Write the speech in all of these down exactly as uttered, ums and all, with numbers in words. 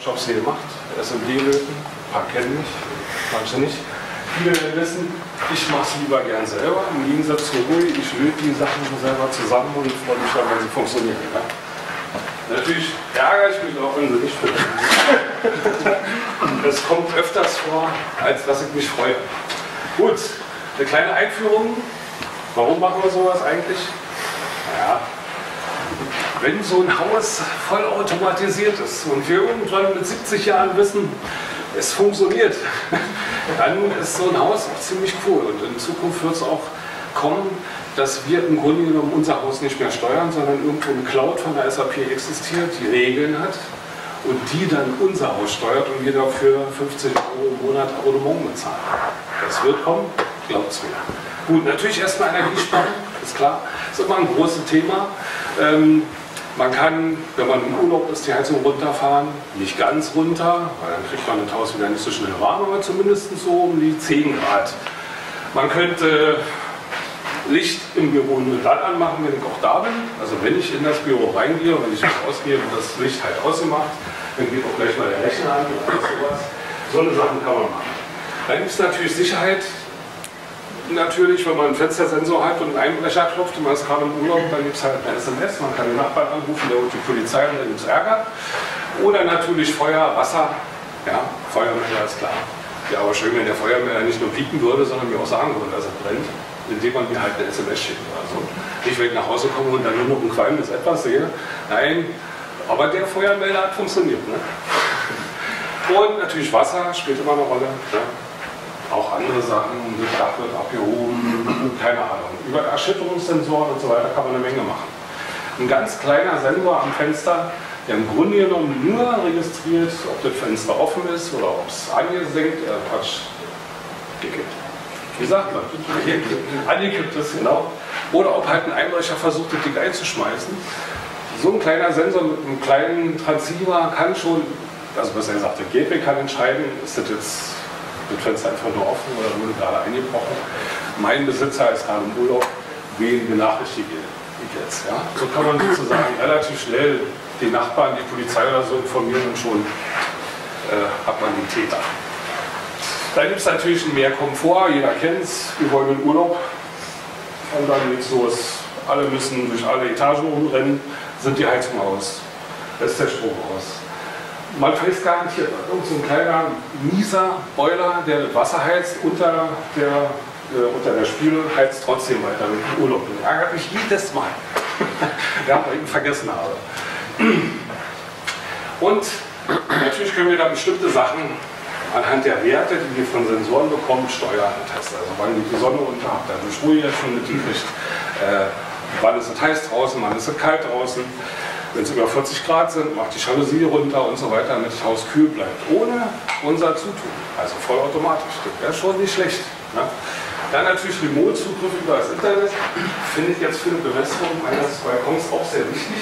Shops hier gemacht, S M D-Löten, ein paar kennen mich, manche nicht. Viele werden wissen, ich mache es lieber gern selber, im Gegensatz zu Rui, ich löte die Sachen selber zusammen und freue mich dann, wenn sie funktionieren. Ja? Natürlich ärgere ich mich auch, wenn sie nicht funktionieren. Das kommt öfters vor, als dass ich mich freue. Gut, eine kleine Einführung. Warum machen wir sowas eigentlich? Naja, wenn so ein Haus voll automatisiert ist und wir irgendwann mit siebzig Jahren wissen, es funktioniert, dann ist so ein Haus auch ziemlich cool. Und in Zukunft wird es auch kommen, dass wir im Grunde genommen unser Haus nicht mehr steuern, sondern irgendwo eine Cloud von der S A P existiert, die Regeln hat und die dann unser Haus steuert und wir dafür fünfzig Euro im Monat Abonnement bezahlen. Das wird kommen, glaubt es mir. Gut, natürlich erstmal Energiesparen, ist klar, ist immer ein großes Thema. Ähm, man kann, wenn man im Urlaub ist, die Heizung runterfahren, nicht ganz runter, weil dann kriegt man das Haus wieder nicht so schnell warm, aber zumindest so um die zehn Grad. Man könnte Licht im Büro nur dann anmachen, wenn ich auch da bin. Also wenn ich in das Büro reingehe, wenn ich rausgehe und das Licht halt ausgemacht, dann geht auch gleich mal der Rechner an oder sowas. So eine Sachen kann man machen. Dann gibt es natürlich Sicherheit. Natürlich, wenn man einen Fenstersensor hat und einen Einbrecher klopft und man ist gerade im Urlaub, dann gibt es halt eine S M S, man kann den Nachbarn anrufen, der holt die Polizei und dann gibt es Ärger. Oder natürlich Feuer, Wasser, ja, Feuermelder ist klar. Ja, aber schön, wenn der Feuermelder nicht nur piepen würde, sondern mir auch sagen würde, dass er brennt, indem man mir halt eine S M S schickt. Also nicht, wenn ich nach Hause komme und dann nur noch ein qualmendes Etwas sehe. Nein, aber der Feuermelder hat funktioniert. Ne? Und natürlich Wasser spielt immer eine Rolle. Ne? Auch andere Sachen, das Dach wird abgehoben, keine Ahnung. Über Erschütterungssensoren und so weiter kann man eine Menge machen. Ein ganz kleiner Sensor am Fenster, der im Grunde genommen nur registriert, ob das Fenster offen ist oder ob es angesenkt, äh, Quatsch, gekippt. Wie sagt man? Angekippt ist, genau. Oder ob halt ein Einbrecher versucht, das Ding einzuschmeißen. So ein kleiner Sensor mit einem kleinen Transceiver kann schon, also besser gesagt, der Gateway kann entscheiden, ist das jetzt das Fenster einfach nur offen oder wurde gerade eingebrochen. Mein Besitzer ist gerade im Urlaub, wen benachrichtige ich jetzt? Ja? So kann man sozusagen relativ schnell die Nachbarn, die Polizei oder so informieren und schon äh, hat man den Täter. Dann gibt es natürlich mehr Komfort, jeder kennt es, wir wollen in Urlaub und dann geht es los. Alle müssen durch alle Etagen rumrennen, sind die Heizungen aus, ist der Strom aus. Man weiß garantiert, irgend so ein kleiner, mieser Boiler, der das Wasser heizt, unter der, äh, unter der Spüle heizt trotzdem weiter mit dem Urlaub. Das ärgert mich jedes Mal, ja, weil ich ihn vergessen habe. Und natürlich können wir dann bestimmte Sachen anhand der Werte, die wir von Sensoren bekommen, steuern und testen. Also wann geht die Sonne unter, habt ihr eine Spur jetzt schon mitgekriegt, äh, wann ist es heiß draußen, wann ist es kalt draußen. Wenn es über vierzig Grad sind, macht die Jalousie runter und so weiter, damit das Haus kühl bleibt. Ohne unser Zutun. Also vollautomatisch. Das wäre schon nicht schlecht. Ne? Dann natürlich Remote-Zugriff über das Internet. Finde ich jetzt für eine Bewässerung meines Balkons auch sehr wichtig.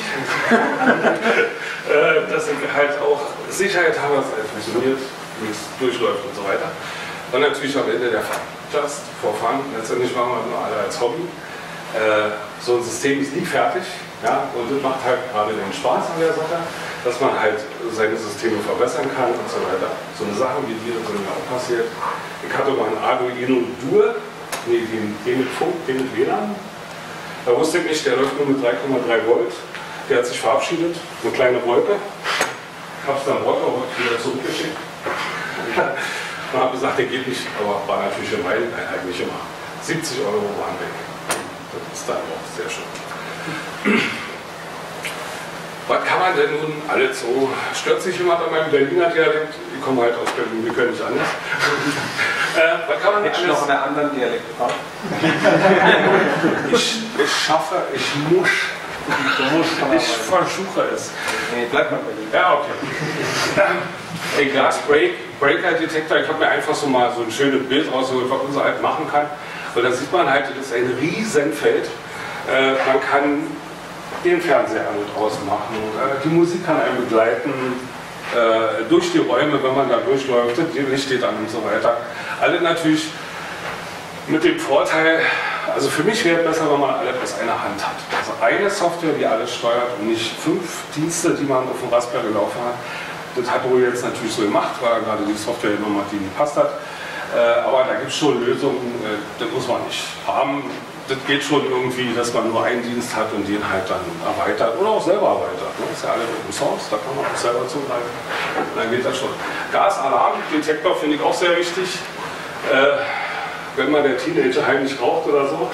äh, dass ich halt auch Sicherheit habe, dass alles funktioniert, nichts durchläuft und so weiter. Und natürlich am Ende der Fun. Just for fun. Letztendlich machen wir nur alle als Hobby. Äh, so ein System ist nie fertig. Ja, und das macht halt gerade den Spaß an der Sache, dass man halt seine Systeme verbessern kann und so weiter. So eine Sache wie die, das ist mir auch passiert. Ich hatte mal einen Arduino Duo, nee, den, den mit Funk, den mit W L A N. Da wusste ich nicht, der läuft nur mit drei Komma drei Volt. Der hat sich verabschiedet, eine kleine Wolke. Ich habe es dann Wolke wieder zurückgeschickt. Man hat gesagt, der geht nicht, aber war natürlich in meinen eigentlich immer. siebzig Euro waren weg. Das ist dann auch sehr schön. Was kann man denn nun alles so? Stört sich jemand an meinem Berliner Dialekt? Ich komme halt aus Berlin, wir können nicht anders. äh, was kann man Hättest du noch einen anderen Dialekt gehabt? ich, ich schaffe, ich muss. Ich versuche es. Nee, bleib mal Berlin. Ja, okay. Ein Glas-Break, Breaker-Detektor, ich habe mir einfach so mal so ein schönes Bild rausgeholt, was unser halt machen kann. Weil da sieht man halt, das ist ein Riesenfeld. Äh, man kann den Fernseher an und aus machen, äh, die Musik kann einen begleiten, äh, durch die Räume, wenn man da durchläuft, das Licht steht an und so weiter. Alle natürlich mit dem Vorteil, also für mich wäre es besser, wenn man alles aus einer Hand hat. Also eine Software, die alles steuert und nicht fünf Dienste, die man auf dem Raspberry laufen hat. Das hat Ruhe jetzt natürlich so gemacht, weil er gerade die Software genommen hat, die nicht passt hat. Äh, aber da gibt es schon Lösungen, äh, das muss man nicht haben. Das geht schon irgendwie, dass man nur einen Dienst hat und den halt dann erweitert oder auch selber erweitert. Das ist ja alle Open Source, da kann man auch selber zugreifen. Dann geht das schon. Gasalarmdetektor finde ich auch sehr wichtig. Äh, wenn man der Teenager heimlich raucht oder so,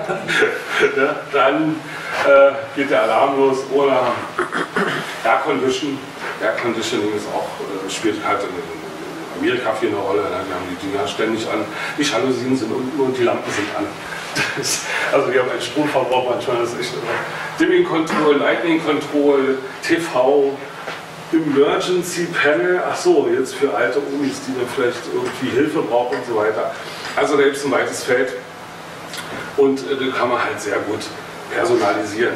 ja, dann äh, geht der Alarm los. Oder Air Condition. Air Conditioning ist auch, äh, spielt halt in Amerika viel eine Rolle. Ne? Die haben die Dinger ständig an. Die Jalousien sind unten und die Lampen sind an. Das, also die haben einen Stromverbrauch manchmal. Das ist echt Dimming Control, Lightning Control, T V, Emergency Panel. Ach so, jetzt für alte Omis, die dann vielleicht irgendwie Hilfe brauchen und so weiter. Also da gibt es ein weites Feld und äh, das kann man halt sehr gut personalisieren.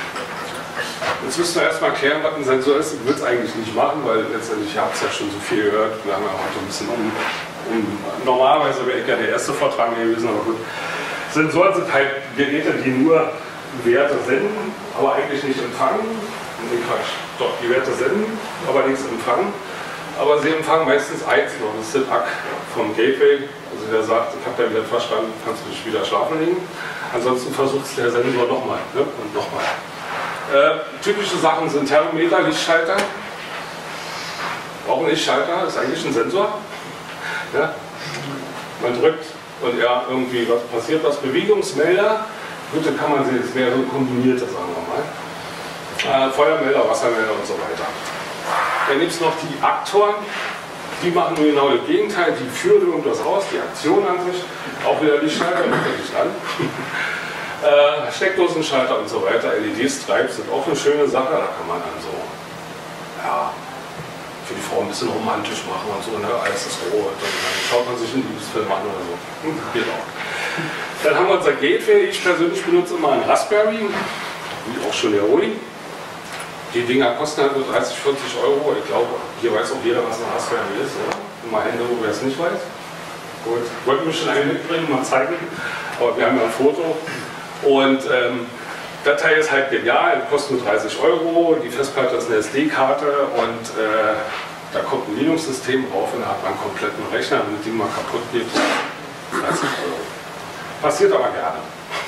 Jetzt müssen wir erstmal klären, was ein Sensor ist. Ich will es eigentlich nicht machen, weil letztendlich, ihr habt es ja schon so viel gehört. Wir haben ja heute ein bisschen um. um normalerweise wäre ich ja der erste Vortrag gewesen, aber gut. Sensoren sind halt Geräte, die nur Werte senden, aber eigentlich nicht empfangen. Nee, Quatsch. Doch, die Werte senden, aber nichts empfangen. Aber sie empfangen meistens eins noch, das ist das A C vom Gateway. Also der sagt, ich habe dein Wert verstanden, kannst du dich wieder schlafen legen. Ansonsten versucht es der Sensor nochmal, ne? Und nochmal. Äh, typische Sachen sind Thermometer, Lichtschalter. Auch ein Lichtschalter ist eigentlich ein Sensor. Ja? Man drückt und ja, irgendwie was passiert, was Bewegungsmelder. Gut, dann kann man sehen, es wäre so kombiniert, das sagen wir mal. Äh, Feuermelder, Wassermelder und so weiter. Dann gibt es noch die Aktoren, die machen nur genau das Gegenteil, die führen irgendwas aus, die Aktion an sich, auch wieder Lichtschalter, nicht an. äh, Steckdosenschalter und so weiter, L E D-Stripes sind auch eine schöne Sache, da kann man dann so, ja, für die Frau ein bisschen romantisch machen und so, ne? Alles ist rot und dann schaut man sich einen Liebesfilm an oder so. Hm, geht auch. Dann haben wir unser Gateway, ich persönlich benutze immer einen Raspberry, wie auch schon der Rudi. Die Dinger kosten halt nur dreißig, vierzig Euro. Ich glaube, hier weiß auch jeder, was ein Raspberry ist, oder? Mal Hände, wo wer es nicht weiß. Gut, wollten wir schon einen mitbringen, mal zeigen. Aber wir haben ja ein Foto. Und ähm, das Teil ist halt genial, kostet nur dreißig Euro. Die Festplatte ist eine S D-Karte und äh, da kommt ein Linux-System drauf und da hat man einen kompletten Rechner. Wenn das Ding mal kaputt geht, dreißig Euro. Passiert aber gerne.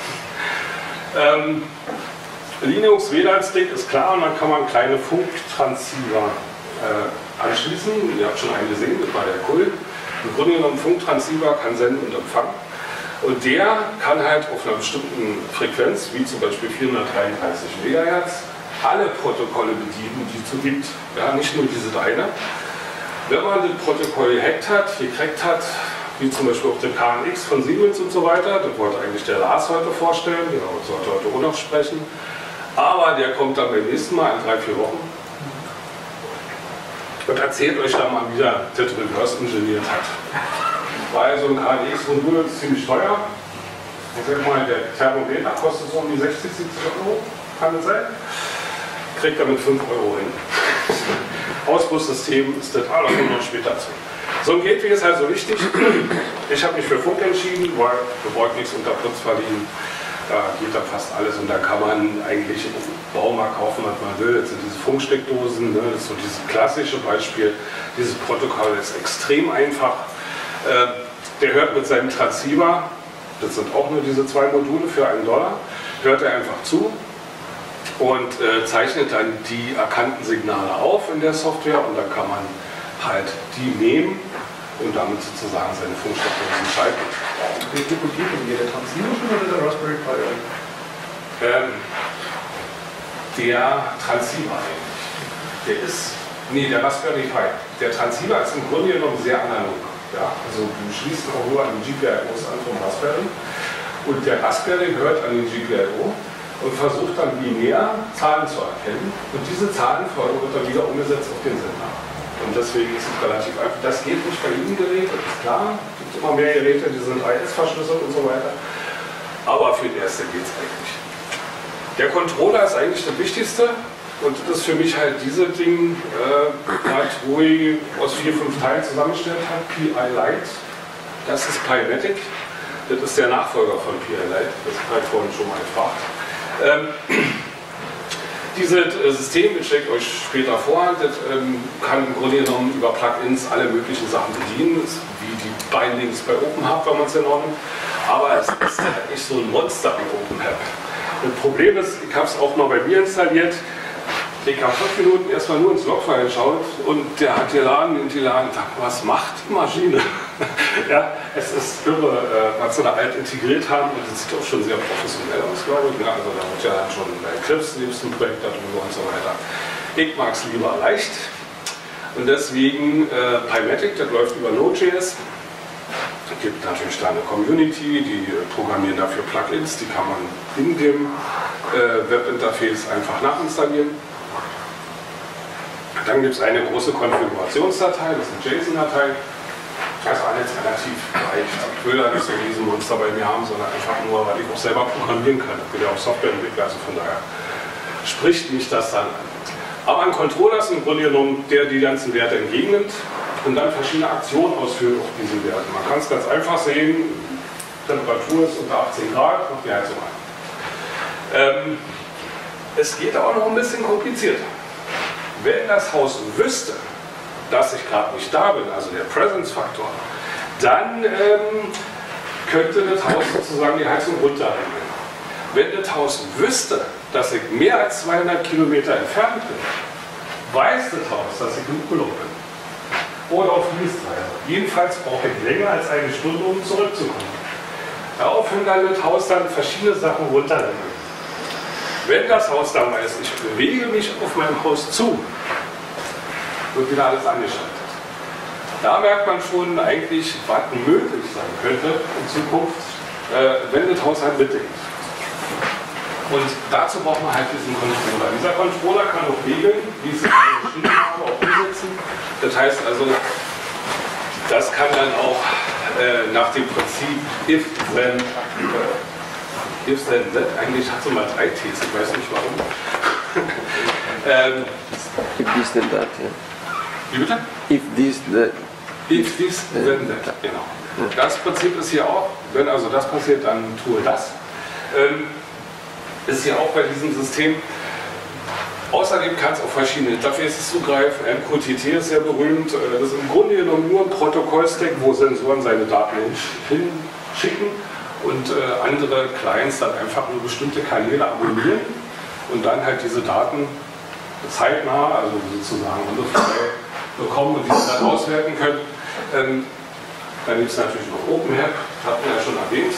ähm, Linux W L A N-Stick ist klar und dann kann man kleine Funktransceiver äh, anschließen. Ihr habt schon einen gesehen, das war der Kult. Im Grunde genommen Funktransceiver kann senden und empfangen. Und der kann halt auf einer bestimmten Frequenz, wie zum Beispiel vierhundertdreiunddreißig Megahertz, alle Protokolle bedienen, die es so gibt. Ja, nicht nur diese eine. Wenn man das Protokoll gehackt hat, gekriegt hat, wie zum Beispiel auf der K N X von Siemens und so weiter, das wollte eigentlich der Lars heute vorstellen, genau, das sollte heute auch noch sprechen. Aber der kommt dann beim nächsten Mal in drei, vier Wochen und erzählt euch dann mal, wie der das Reverse engineert hat. Weil so ein K N X-Modul ist ziemlich teuer. Ich sag mal, der Thermometer kostet so um die sechzig, siebzig Euro, kann es sein. Kriegt er mit fünf Euro hin. Ausbruchssystem ist das, aber da kommen wir noch später zu. So ein Gateway ist also wichtig. Ich habe mich für Funk entschieden, weil wir wollten nichts unter Putz verdienen. Da geht da fast alles und da kann man eigentlich im Baumarkt kaufen, was man will. Das sind diese Funksteckdosen, ne? Das ist so dieses klassische Beispiel. Dieses Protokoll ist extrem einfach. Äh, der hört mit seinem Transceiver, das sind auch nur diese zwei Module für einen Dollar, hört er einfach zu und äh, zeichnet dann die erkannten Signale auf in der Software und dann kann man halt die nehmen und damit sozusagen seine Funksteckdosen schalten. Wie dekodiert denn der Transceiver schon oder der Raspberry Pi? Ähm, der Transceiver eigentlich. Der ist, nee, der Raspberry Pi. Der Transceiver ist im Grunde genommen sehr analog. Ja? Also du schließt auch nur an den G P I Os an vom Raspberry und der Raspberry hört an den G P I O und versucht dann binär Zahlen zu erkennen und diese Zahlenfolge wird dann wieder umgesetzt auf den Sender. Und deswegen ist es relativ einfach. Das geht nicht bei jedem Gerät, das ist klar. Es gibt immer mehr Geräte, die sind I S verschlüsselt und so weiter. Aber für das erste geht es eigentlich. Der Controller ist eigentlich das Wichtigste. Und das ist für mich halt diese Ding, äh, wo ich aus vier, fünf Teilen zusammengestellt habe. Pi Lite. Das ist Pimatic. Das ist der Nachfolger von Pi Lite. Das habe ich vorhin schon mal gefragt. Ähm, Dieses äh, System, ich stelle euch später vor, das ähm, kann im Grunde genommen über Plugins alle möglichen Sachen bedienen, ist wie die Bindings bei OpenHub, wenn man es genau nimmt. Aber es ist halt nicht so ein Monster wie OpenHub. Das Problem ist, ich habe es auch mal bei mir installiert. Ich habe fünf Minuten erstmal nur ins Logfile geschaut und der hat geladen und geladen und dachte, was macht die Maschine? Ja, es ist irre, äh, was sie da alt integriert haben und das sieht auch schon sehr professionell aus, glaube ich. Ja, also da wird ja dann schon bei Eclipse nebst dem Projekt darüber und so weiter. Ich mag es lieber leicht und deswegen äh, Pymatic, das läuft über Node.js. Es gibt natürlich da eine Community, die äh, programmieren dafür Plugins, die kann man in dem äh, Webinterface einfach nachinstallieren. Dann gibt es eine große Konfigurationsdatei, das ist eine JSON-Datei. Also alles relativ leicht. Ich will da nicht so ein Riesenmonster bei mir haben, sondern einfach nur, weil ich auch selber programmieren kann. Ich bin ja auch Softwareentwickler, also von daher spricht mich das dann an. Aber ein Controller ist im Grunde genommen, der die ganzen Werte entgegennimmt und dann verschiedene Aktionen ausführt auf diesen Werten. Man kann es ganz einfach sehen, Temperatur ist unter achtzehn Grad, macht die Heizung an. Ähm, es geht auch noch ein bisschen komplizierter. Wenn das Haus wüsste, dass ich gerade nicht da bin, also der Presence-Faktor, dann ähm, könnte das Haus sozusagen die Heizung runterregeln. Wenn das Haus wüsste, dass ich mehr als zweihundert Kilometer entfernt bin, weiß das Haus, dass ich im Urlaub bin. Oder auf Dienstreise. Jedenfalls brauche ich länger als eine Stunde, um zurückzukommen. Daraufhin kann das Haus dann verschiedene Sachen runterregeln. Wenn das Haus dann weiß, ich bewege mich auf meinem Haus zu, wird wieder alles angeschaltet. Da merkt man schon eigentlich, was möglich sein könnte in Zukunft, äh, wenn das Haus halt mitdenkt. Und dazu braucht man halt diesen Controller. Dieser Controller kann auch regeln, wie es ich beschrieben habe, auch umsetzen. Das heißt also, das kann dann auch äh, nach dem Prinzip if, then, äh, if, then, that, eigentlich hat es mal drei Ts, ich weiß nicht warum. ähm, if this, then that, ja. Wie bitte? If this, that. If this, then that, genau. Das Prinzip ist hier auch, wenn also das passiert, dann tue das. Ähm, ist hier auch bei diesem System. Außerdem kann es auf verschiedene Interfaces zugreifen. M Q T T ist sehr berühmt. Das ist im Grunde genommen nur ein Protokollstack, wo Sensoren seine Daten hinschicken und äh, andere Clients dann einfach nur bestimmte Kanäle abonnieren und dann halt diese Daten zeitnah, also sozusagen ungefähr bekommen und diese dann auswerten können. Ähm, dann gibt es natürlich noch OpenHub, hatten wir ja schon erwähnt.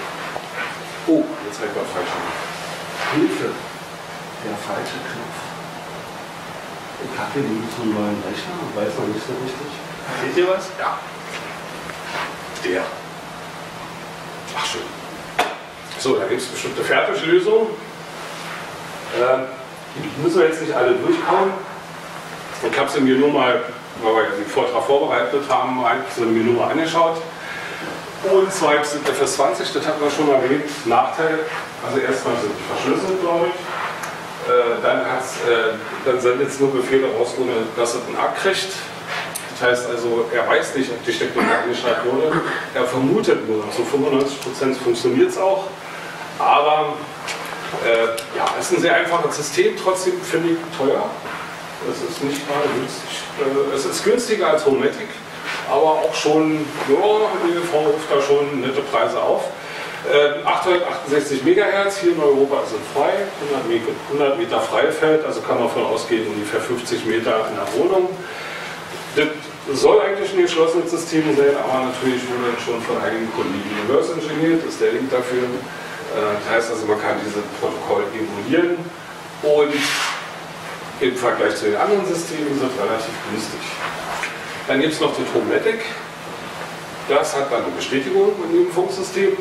Oh, jetzt habe ich mal falsch gemacht. Hilfe, der falsche Knopf. Ich habe hier nämlich so einen neuen Rechner und weiß noch nicht so richtig. Seht ihr was? Ja. Der. Ach schön. So, da gibt es bestimmte Fertiglösungen. Ähm, die müssen wir jetzt nicht alle durchkauen. Ich habe sie mir nur mal, weil wir den Vortrag vorbereitet haben, eigentlich so mir nur mal angeschaut. Und zwar sind F S zwanzig, das hatten wir schon erwähnt, Nachteil. Also erstmal sind die verschlüsselt, glaube ich. Äh, dann, äh, dann sendet es nur Befehle raus, ohne dass es einen A kriegt. Das heißt also, er weiß nicht, ob die Steckdose angeschaltet wurde. Er vermutet nur, zu fünfundneunzig Prozent funktioniert es auch. Aber äh, ja, es ist ein sehr einfaches System, trotzdem finde ich teuer. Es ist nicht gerade günstig. Äh, es ist günstiger als Homematic. Aber auch schon, ja, die E V ruft da schon nette Preise auf. Äh, achthundertachtundsechzig Megahertz, hier in Europa sind frei, hundert Meter Freifeld, also kann man davon ausgehen, ungefähr fünfzig Meter in der Wohnung. Das soll eigentlich ein geschlossenes System sein, aber natürlich wurde schon von einigen Kollegen reverse engineert, ist der Link dafür. Äh, das heißt also, man kann dieses Protokoll emulieren und im Vergleich zu den anderen Systemen sind relativ günstig. Dann gibt es noch den Homematic. Das hat dann eine Bestätigung in dem Funksystem.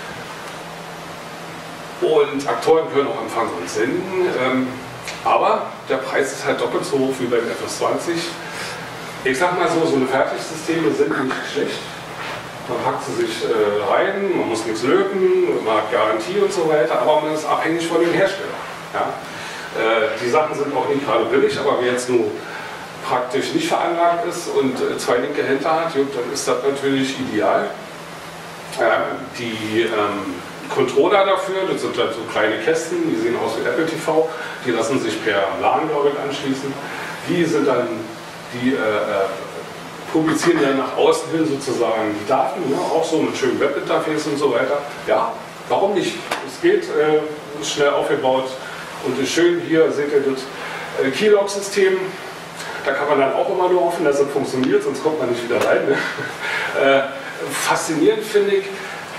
Und Aktoren können auch empfangen und senden. Ähm, aber der Preis ist halt doppelt so hoch wie beim F S zwanzig. Ich sag mal so, so eine Fertigsysteme sind nicht schlecht. Man packt sie sich äh, rein, man muss nichts löten, man hat Garantie und so weiter, aber man ist abhängig von dem Hersteller. Ja? Äh, die Sachen sind auch nicht gerade billig, aber wer jetzt nur praktisch nicht veranlagt ist und äh, zwei linke Hände hat, dann ist das natürlich ideal. Äh, die ähm, Controller dafür, das sind halt so kleine Kästen, die sehen aus wie Apple T V, die lassen sich per LAN, glaube ich, anschließen. Die sind dann, die äh, äh, publizieren dann nach außen hin sozusagen die Daten, ne? Auch so mit schönem Webinterface und so weiter. Ja, warum nicht? Es geht, äh, ist schnell aufgebaut und ist schön. Hier seht ihr das äh, Keylog-System. Da kann man dann auch immer nur hoffen, dass es funktioniert, sonst kommt man nicht wieder rein. Ne? Äh, faszinierend finde ich,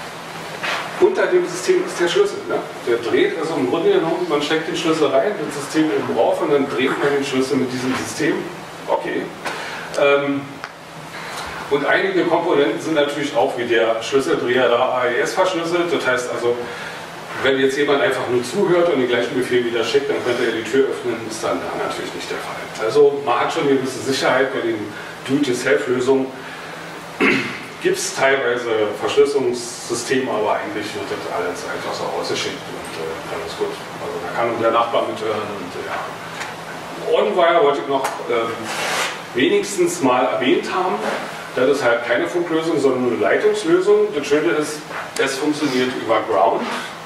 unter dem System ist der Schlüssel. Ne? Der dreht, also im Grunde genommen, man steckt den Schlüssel rein, das System oben drauf und dann dreht man den Schlüssel mit diesem System. Okay. Ähm, und einige Komponenten sind natürlich auch wie der Schlüsseldreher da A E S verschlüsselt. Das heißt also, wenn jetzt jemand einfach nur zuhört und den gleichen Befehl wieder schickt, dann könnte er die Tür öffnen, ist dann da natürlich nicht der Fall. Also man hat schon eine gewisse Sicherheit bei den Do-it-yourself-Lösungen. Gibt es teilweise Verschlüsselungssysteme, aber eigentlich wird das alles einfach so ausgeschickt und äh, dann ist gut. Also da kann der Nachbar mithören und ja. OnWire wollte ich noch äh, wenigstens mal erwähnt haben. Das ist halt keine Funklösung, sondern eine Leitungslösung. Das Schöne ist, es funktioniert über Ground.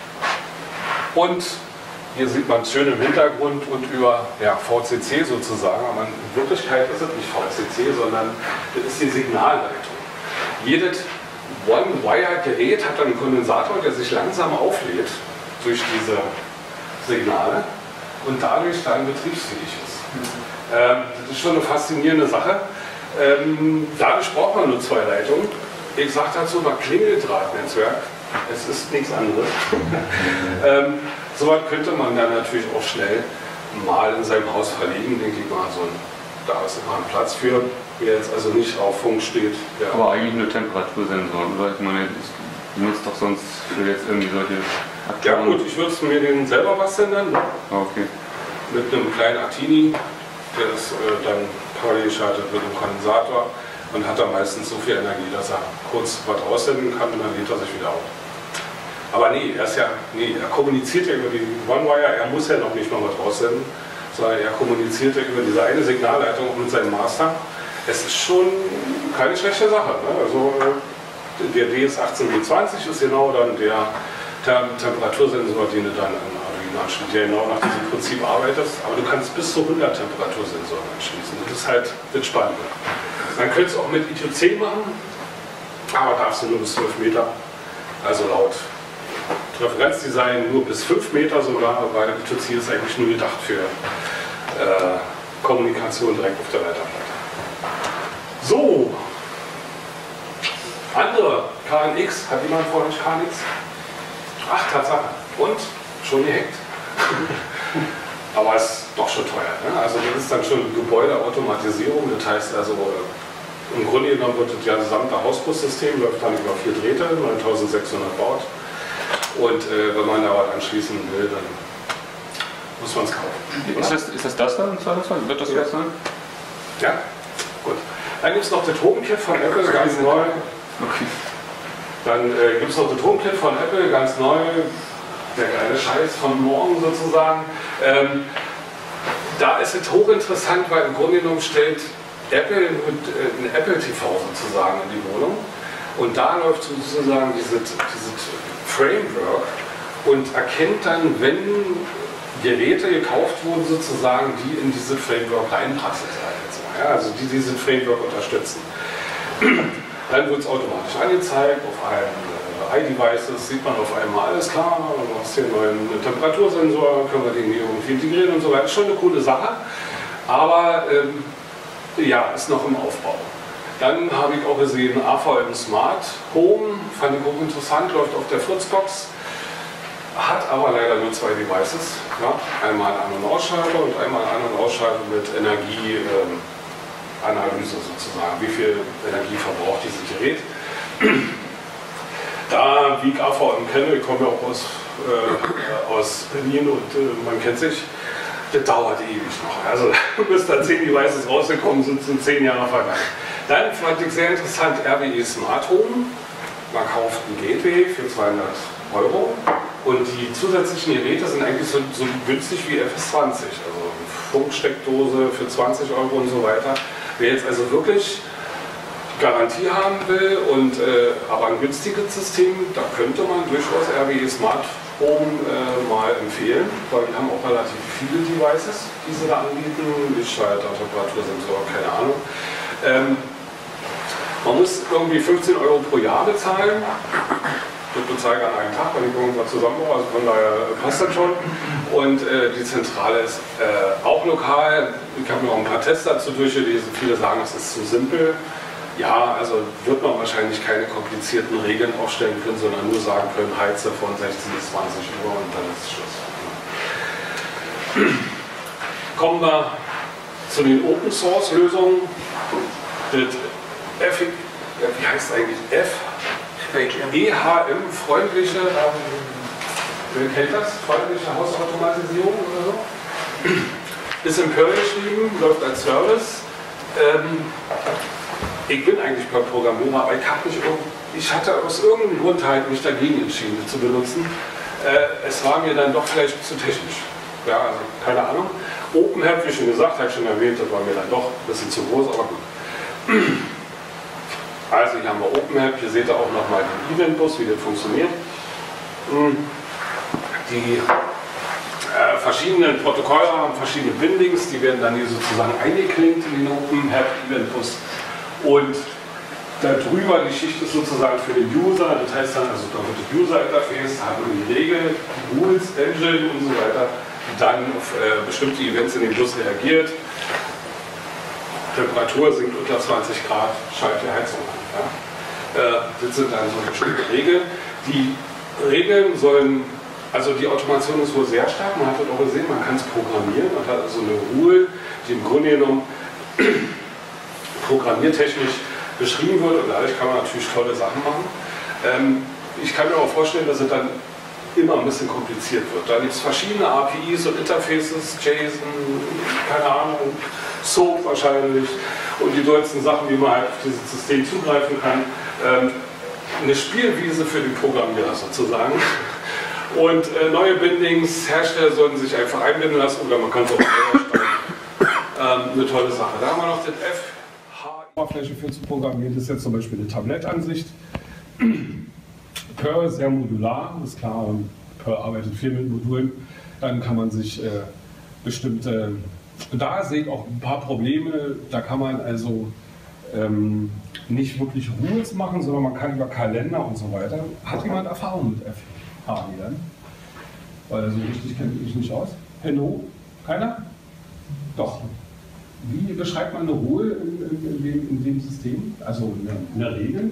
Und hier sieht man es schön im Hintergrund und über ja, V C C sozusagen. Aber in Wirklichkeit ist es nicht V C C, sondern das ist die Signalleitung. Jedes One-Wire-Gerät hat einen Kondensator, der sich langsam auflädt durch diese Signale und dadurch dann betriebsfähig ist. Mhm. Ähm, das ist schon eine faszinierende Sache. Ähm, dadurch braucht man nur zwei Leitungen. Ich sage dazu mal Klingeldrahtnetzwerk. Es ist nichts anderes. ähm, Soweit könnte man dann natürlich auch schnell mal in seinem Haus verlegen, denke ich mal. So ein, da ist immer ein Platz für, wer jetzt also nicht auf Funk steht. Ja. Aber eigentlich nur Temperatursensoren, oder? Ich meine, ich benutze doch sonst für jetzt irgendwie solche Aktionen. Ja gut, ich würde mir den selber basteln dann. Okay. Mit einem kleinen Artini, der ist äh, dann parallel geschaltet mit dem Kondensator und hat dann meistens so viel Energie, dass er kurz was aussenden kann und dann lädt er sich wieder auf. Aber nee, er ist ja, nee, er kommuniziert ja über die OneWire, er muss ja noch nicht mal was raussenden, sondern er kommuniziert ja über diese eine Signalleitung mit seinem Master. Es ist schon keine schlechte Sache. Ne? Also der D S achtzehn B zwanzig ist genau dann der Tem Temperatursensor, den du dann an Arduino anschließt, der genau nach diesem Prinzip arbeitest. Aber du kannst bis zu hundert Temperatursensoren anschließen. Das ist halt das Spannende. Dann könntest du auch mit I T C machen, aber darfst du nur bis zwölf Meter. Also laut Referenzdesign nur bis fünf Meter sogar, weil I T C ist eigentlich nur gedacht für äh, Kommunikation direkt auf der Leiterplatte. So, andere K N X, hat jemand von euch K N X? Ach, Tatsache. Und? Schon gehackt. Aber es ist doch schon teuer. Ne? Also das ist dann schon Gebäudeautomatisierung, das heißt also im Grunde genommen wird das gesamte Hausbussystem läuft dann über vier Drähte, neuntausendsechshundert Baut. Und äh, wenn man da was anschließen will, dann muss man es kaufen. Ist das, ist das das dann? Wird das ja. das sein? Ja, gut. Dann gibt es noch das HomeKit von Apple, ganz neu. Okay. Dann äh, gibt es noch das HomeKit von Apple, ganz neu. Der geile Scheiß von morgen sozusagen. Ähm, da ist es hochinteressant, weil im Grunde genommen stellt Apple mit, äh, ein Apple T V sozusagen in die Wohnung. Und da läuft sozusagen dieses, dieses Framework und erkennt dann, wenn Geräte gekauft wurden, sozusagen, die in diese Framework reinpassen. Ja, also die diesen Framework unterstützen. Dann wird es automatisch angezeigt auf allen äh, iDevices, sieht man auf einmal alles klar, du hast hier einen neuen Temperatursensor, können wir den hier irgendwie integrieren und so weiter. Schon eine coole Sache, aber ähm, ja, ist noch im Aufbau. Dann habe ich auch gesehen A V M Smart Home, fand ich auch interessant, läuft auf der Fritzbox, hat aber leider nur zwei Devices, ja? Einmal einen An- und Ausschalter und einmal einen An- und Ausschalter mit Energieanalyse ähm, sozusagen, wie viel Energie verbraucht dieses Gerät. Da, wie ich A V M kenne, ich komme ja auch aus, äh, aus Berlin und äh, man kennt sich, das dauert ewig noch. Also bis da zehn Devices rausgekommen sind, sind zehn Jahre vergangen. Dann fand ich sehr interessant R W E Smart Home. Man kauft ein Gateway für zweihundert Euro und die zusätzlichen Geräte sind eigentlich so, so günstig wie F S zwanzig. Also Funksteckdose für zwanzig Euro und so weiter. Wer jetzt also wirklich Garantie haben will und äh, aber ein günstiges System, da könnte man durchaus R W E Smart Home äh, mal empfehlen, weil die haben auch relativ viele Devices, die sie da anbieten, Lichtschalter, Temperatursensor, keine Ahnung. Ähm, man muss irgendwie fünfzehn Euro pro Jahr bezahlen. Das bezahle ich an einem Tag, wenn ich irgendwas zusammenbaue, also von daher passt das schon. Und äh, die Zentrale ist äh, auch lokal. Ich habe mir auch ein paar Tests dazu durchgelesen. Viele sagen, es ist zu simpel. Ja, also wird man wahrscheinlich keine komplizierten Regeln aufstellen können, sondern nur sagen können, heize von sechzehn bis zwanzig Uhr und dann ist Schluss. Kommen wir zu den Open Source Lösungen. Das F, wie heißt eigentlich F? E H M-freundliche, wer kennt das? Freundliche Hausautomatisierung oder so? Ist in Perl geschrieben, läuft als Service. Ähm, ich bin eigentlich kein Programmierer, aber ich, hab mich, ich hatte aus irgendeinem Grund halt mich dagegen entschieden, das zu benutzen. Äh, es war mir dann doch vielleicht zu technisch. Ja, also keine Ahnung. OpenHelp, wie schon gesagt, habe ich schon erwähnt, das war mir dann doch ein bisschen zu groß, aber gut. Also hier haben wir OpenHelp, hier seht ihr auch nochmal den Eventbus, wie der funktioniert. Die äh, verschiedenen Protokolle haben verschiedene Bindings, die werden dann hier sozusagen eingeklinkt in den OpenHelp Eventbus. Und darüber die Schicht ist sozusagen für den User, das heißt dann, also da wird das User-Interface, hat man die Regel, die Rules, Engine und so weiter, die dann auf äh, bestimmte Events in den Bus reagiert. Temperatur sinkt unter zwanzig Grad, schaltet die Heizung an. Ja. Äh, das sind dann so bestimmte Regeln. Die Regeln sollen, also die Automation ist wohl sehr stark, man hat das auch gesehen, man kann es programmieren, man hat also eine Rule, die im Grunde genommen programmiertechnisch beschrieben wird und dadurch kann man natürlich tolle Sachen machen. Ähm, ich kann mir auch vorstellen, dass es dann immer ein bisschen kompliziert wird. Da gibt es verschiedene A P Is und Interfaces, JSON, keine Ahnung, SOAP wahrscheinlich und die tollsten Sachen, wie man halt auf dieses System zugreifen kann. Ähm, eine Spielwiese für den Programmierer sozusagen. Und äh, neue Bindings, Hersteller sollten sich einfach einbinden lassen oder man kann es auch selber starten. Ähm, eine tolle Sache. Da haben wir noch das F H I-Oberfläche für zu programmieren. Das ist jetzt zum Beispiel eine Tablettansicht. Perl sehr modular, ist klar, und Perl arbeitet viel mit Modulen. Dann kann man sich äh, bestimmte, da sehe ich auch ein paar Probleme, da kann man also ähm, nicht wirklich Rules machen, sondern man kann über Kalender und so weiter. Hat jemand Erfahrung mit F H I dann? Weil so richtig kenne ich mich nicht aus. Hello? Keiner? Doch. Wie beschreibt man eine Rule in, in, in, dem, in dem System? Also in der, in der Regel?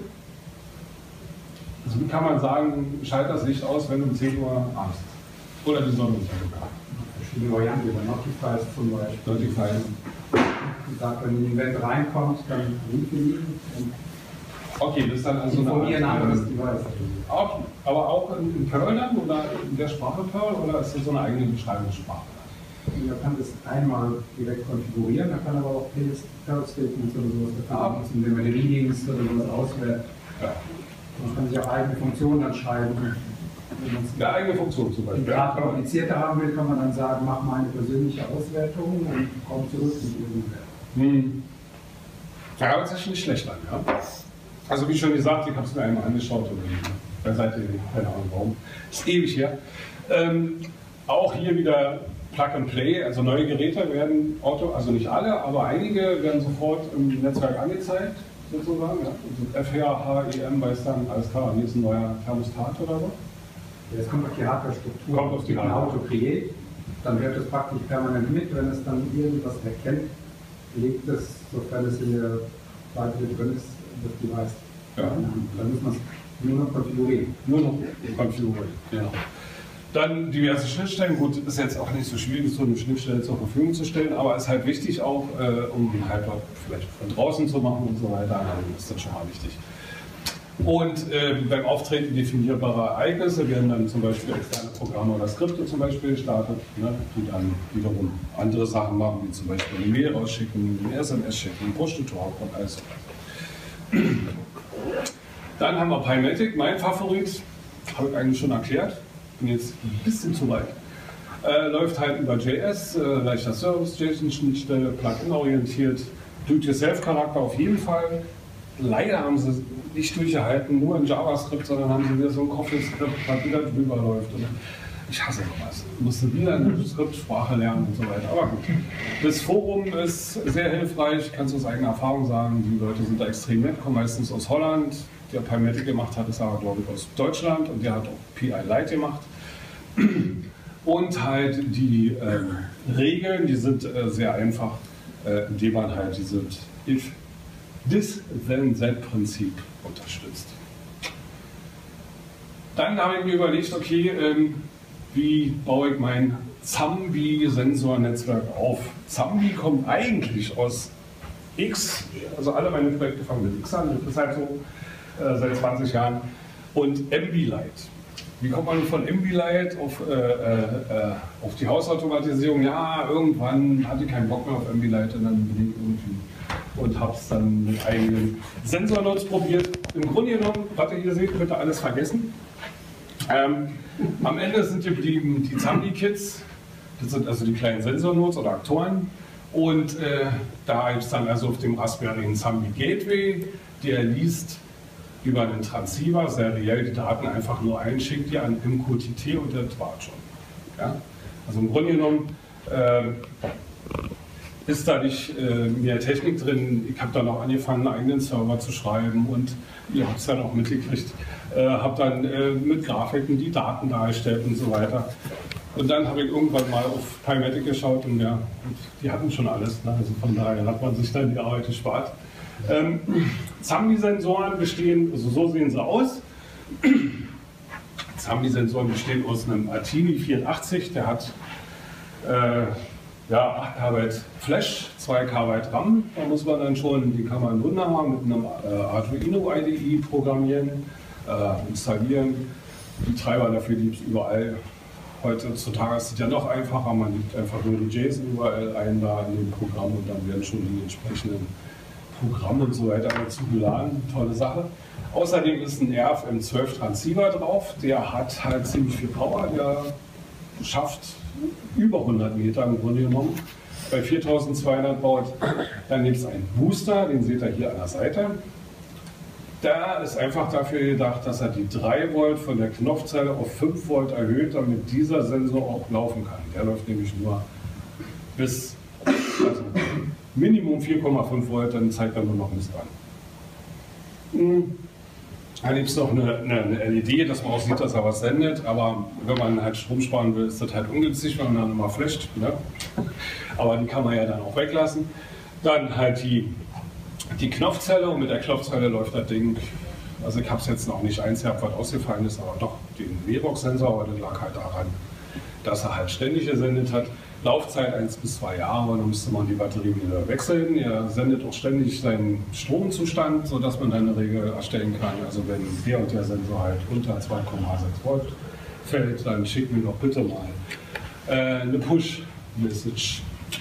Also wie kann man sagen, schalt das Licht aus, wenn um zehn Uhr abends ist? Oder die Sonne ist sogar. Verschiedene Varianten, über Notifies zum Beispiel. Notifies. Und sagt, wenn ein Event reinkommt, dann rufen und okay, das ist dann also informieren eine anderes Art, Device. okay. Aber auch in, in Perl dann oder in der Sprache Perl oder ist das so eine eigene Beschreibungssprache? Man kann das einmal direkt konfigurieren, man kann aber auch Perl-Statements oder sowas dafür benutzen, wenn man die Readings oder sowas auswählt. Ja. Man kann sich auch eigene Funktionen dann schreiben. Wenn man Eine eigene Funktion zum Beispiel. gerade komplizierter haben will, kann man dann sagen, mach mal eine persönliche Auswertung und komm zurück mit irgendwer. Hm. Ja, aber das ist nicht schlecht an, ja. Also wie schon gesagt, ich habe es mir einmal angeschaut und bei Seite, keine Ahnung warum, ist ewig her. Ähm, auch hier wieder Plug and Play, also neue Geräte werden Auto, also nicht alle, aber einige werden sofort im Netzwerk angezeigt, sozusagen. Ja. Und F H E M weiß dann, alles klar, hier ist ein neuer Thermostat oder so. Jetzt kommt auf die Hardware-Struktur. Kommt auf die Wenn ein Hardware. Auto create, dann wird es praktisch permanent mit, wenn es dann irgendwas erkennt, legt es, sofern es in der Seite drin ist, das Device. Ja. Dann muss man es nur noch konfigurieren. Nur noch konfigurieren, genau. Dann diverse Schnittstellen. Gut, ist jetzt auch nicht so schwierig, so eine Schnittstelle zur Verfügung zu stellen, aber ist halt wichtig auch, äh, um den Hyper vielleicht von draußen zu machen und so weiter. Dann ist das schon mal wichtig. Und äh, beim Auftreten definierbarer Ereignisse werden dann zum Beispiel externe Programme oder Skripte zum Beispiel gestartet, ne, die dann wiederum andere Sachen machen, wie zum Beispiel eine Mail rausschicken, eine S M S schicken, Push-to-Talk und alles so weiter. Dann haben wir Pymatic, mein Favorit, habe ich eigentlich schon erklärt, bin jetzt ein bisschen zu weit. Äh, läuft halt über J S, äh, leichter Service, JSON-Schnittstelle, Plugin-orientiert, Do-it-yourself-Charakter auf jeden Fall. leider haben sie nicht durchgehalten, nur in JavaScript, sondern haben sie wieder so ein CoffeeScript, was wieder drüber läuft. Und ich hasse sowas. Ich musste wieder eine Skriptsprache lernen und so weiter. Aber gut. Das Forum ist sehr hilfreich, kannst du aus eigener Erfahrung sagen. Die Leute sind da extrem nett, kommen meistens aus Holland. Der Pymatic gemacht hat, ist aber, glaube ich, aus Deutschland und der hat auch P I Lite gemacht. Und halt die äh, Regeln, die sind äh, sehr einfach, äh, indem man halt dieses If, This, Then, That-Prinzip unterstützt. Dann habe ich mir überlegt, okay, ähm, wie baue ich mein Zambi-Sensornetzwerk auf? Zambi kommt eigentlich aus X, also alle meine Projekte fangen mit X an, das ist halt so äh, seit zwanzig Jahren, und Ambilight. Wie kommt man von Ambilight auf, äh, äh, auf die Hausautomatisierung? Ja, irgendwann hatte ich keinen Bock mehr auf Ambilight und dann bin ich irgendwie und habe es dann mit eigenen Sensornodes probiert. Im Grunde genommen, was ihr hier seht, könnt ihr alles vergessen. Ähm, am Ende sind geblieben die Zambi-Kits, das sind also die kleinen Sensornodes oder Aktoren. Und äh, da gibt es dann also auf dem Raspberry einen Zambi Gateway, der liest über einen Transceiver seriell die Daten einfach nur ein, schickt die an M Q T T und das war schon. Ja? Also im Grunde genommen äh, ist da nicht äh, mehr Technik drin. Ich habe dann auch angefangen, einen eigenen Server zu schreiben und ihr habt es dann auch mitgekriegt. Äh, habe dann äh, mit Grafiken die Daten dargestellt und so weiter. Und dann habe ich irgendwann mal auf Pymatic geschaut und ja, und die hatten schon alles. Ne? Also von daher hat man sich dann die Arbeit gespart. Ähm, Zambi-Sensoren bestehen, also so sehen sie aus. Zambi-Sensoren bestehen aus einem Atini vierundachtzig, der hat äh, ja, acht Kilobyte Flash, zwei Kilobyte RAM. Da muss man dann schon, die kann man wunderbar mit einem äh, Arduino I D E programmieren, äh, installieren. Die Treiber dafür gibt es überall. Heutzutage ist es ja noch einfacher, man gibt einfach nur die JSON überall ein da in dem Programm und dann werden schon die entsprechenden Programme und so weiter dazu geladen. Tolle Sache. Außerdem ist ein R F M zwölf Transceiver drauf, der hat halt ziemlich viel Power, der schafft über hundert Meter im Grunde genommen. Bei viertausendzweihundert Baud. Dann gibt es einen Booster, den seht ihr hier an der Seite. Der ist einfach dafür gedacht, dass er die drei Volt von der Knopfzelle auf fünf Volt erhöht, damit dieser Sensor auch laufen kann. Der läuft nämlich nur bis also Minimum vier Komma fünf Volt, dann zeigt er nur noch Mist an. Dann gibt es noch eine, eine, eine L E D, dass man auch sieht, dass er was sendet, aber wenn man halt Strom sparen will, ist das halt ungünstig, wenn man dann immer flasht. Ne? Aber die kann man ja dann auch weglassen. Dann halt die, die Knopfzelle und mit der Knopfzelle läuft das Ding, also ich habe es jetzt noch nicht eins gehabt, was ausgefallen ist, aber doch den Vevox-Sensor, aber das lag halt daran, dass er halt ständig gesendet hat. Laufzeit eins bis zwei Jahre, dann müsste man die Batterie wieder wechseln. Er sendet auch ständig seinen Stromzustand, sodass man dann eine Regel erstellen kann. Also wenn der und der Sensor halt unter zwei Komma sechs Volt fällt, dann schickt mir doch bitte mal äh, eine Push-Message.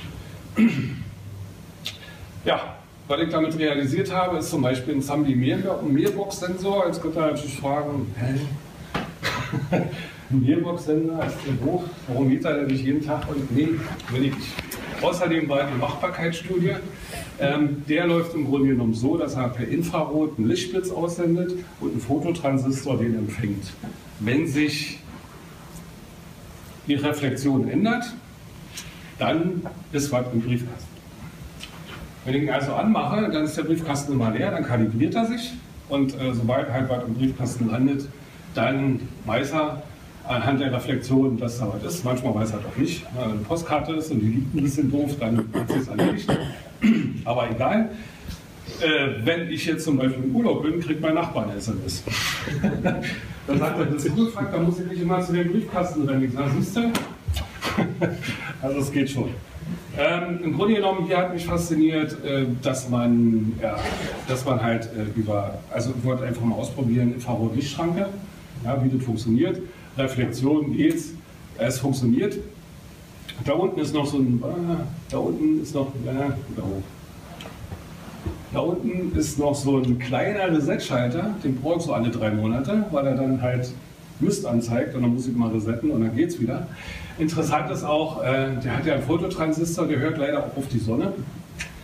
Ja, was ich damit realisiert habe, ist zum Beispiel ein Zambi Mailbox-Sensor. Jetzt könnt ihr natürlich fragen, hä? Ein Mailbox-Sender ist der hoch, warum geht er denn nicht jeden Tag? Und nee, will ich nicht. Außerdem war die Machbarkeitsstudie, ähm, der läuft im Grunde genommen so, dass er per Infrarot einen Lichtblitz aussendet und ein Fototransistor den empfängt. Wenn sich die Reflexion ändert, dann ist was im Briefkasten. Wenn ich ihn also anmache, dann ist der Briefkasten immer leer, dann kalibriert er sich und äh, sobald halt was im Briefkasten landet, dann weiß er anhand der Reflexion, dass da was ist. Manchmal weiß er doch nicht. Wenn eine Postkarte ist und die liegt ein bisschen doof, dann hat sie es erledigt. Aber egal. Äh, wenn ich jetzt zum Beispiel im Urlaub bin, kriegt mein Nachbar eine S M S. Dann sagt er, das ist gut, dann muss ich nicht immer zu dem Briefkasten rennen. Ich sage, siehst du? Also es geht schon. Ähm, Im Grunde genommen, hier hat mich fasziniert, äh, dass man, ja, dass man halt äh, über, also ich wollte einfach mal ausprobieren, Infrarot-Lichtschranke, ja, wie das funktioniert. Reflexion geht's, es funktioniert. Da unten ist noch so ein, äh, da unten ist noch, äh, da hoch. Da unten ist noch so ein kleiner Reset-Schalter, den brauche ich so alle drei Monate, weil er dann halt Mist anzeigt und dann muss ich mal resetten und dann geht's wieder. Interessant ist auch, äh, der hat ja einen Fototransistor, der hört leider auch auf die Sonne.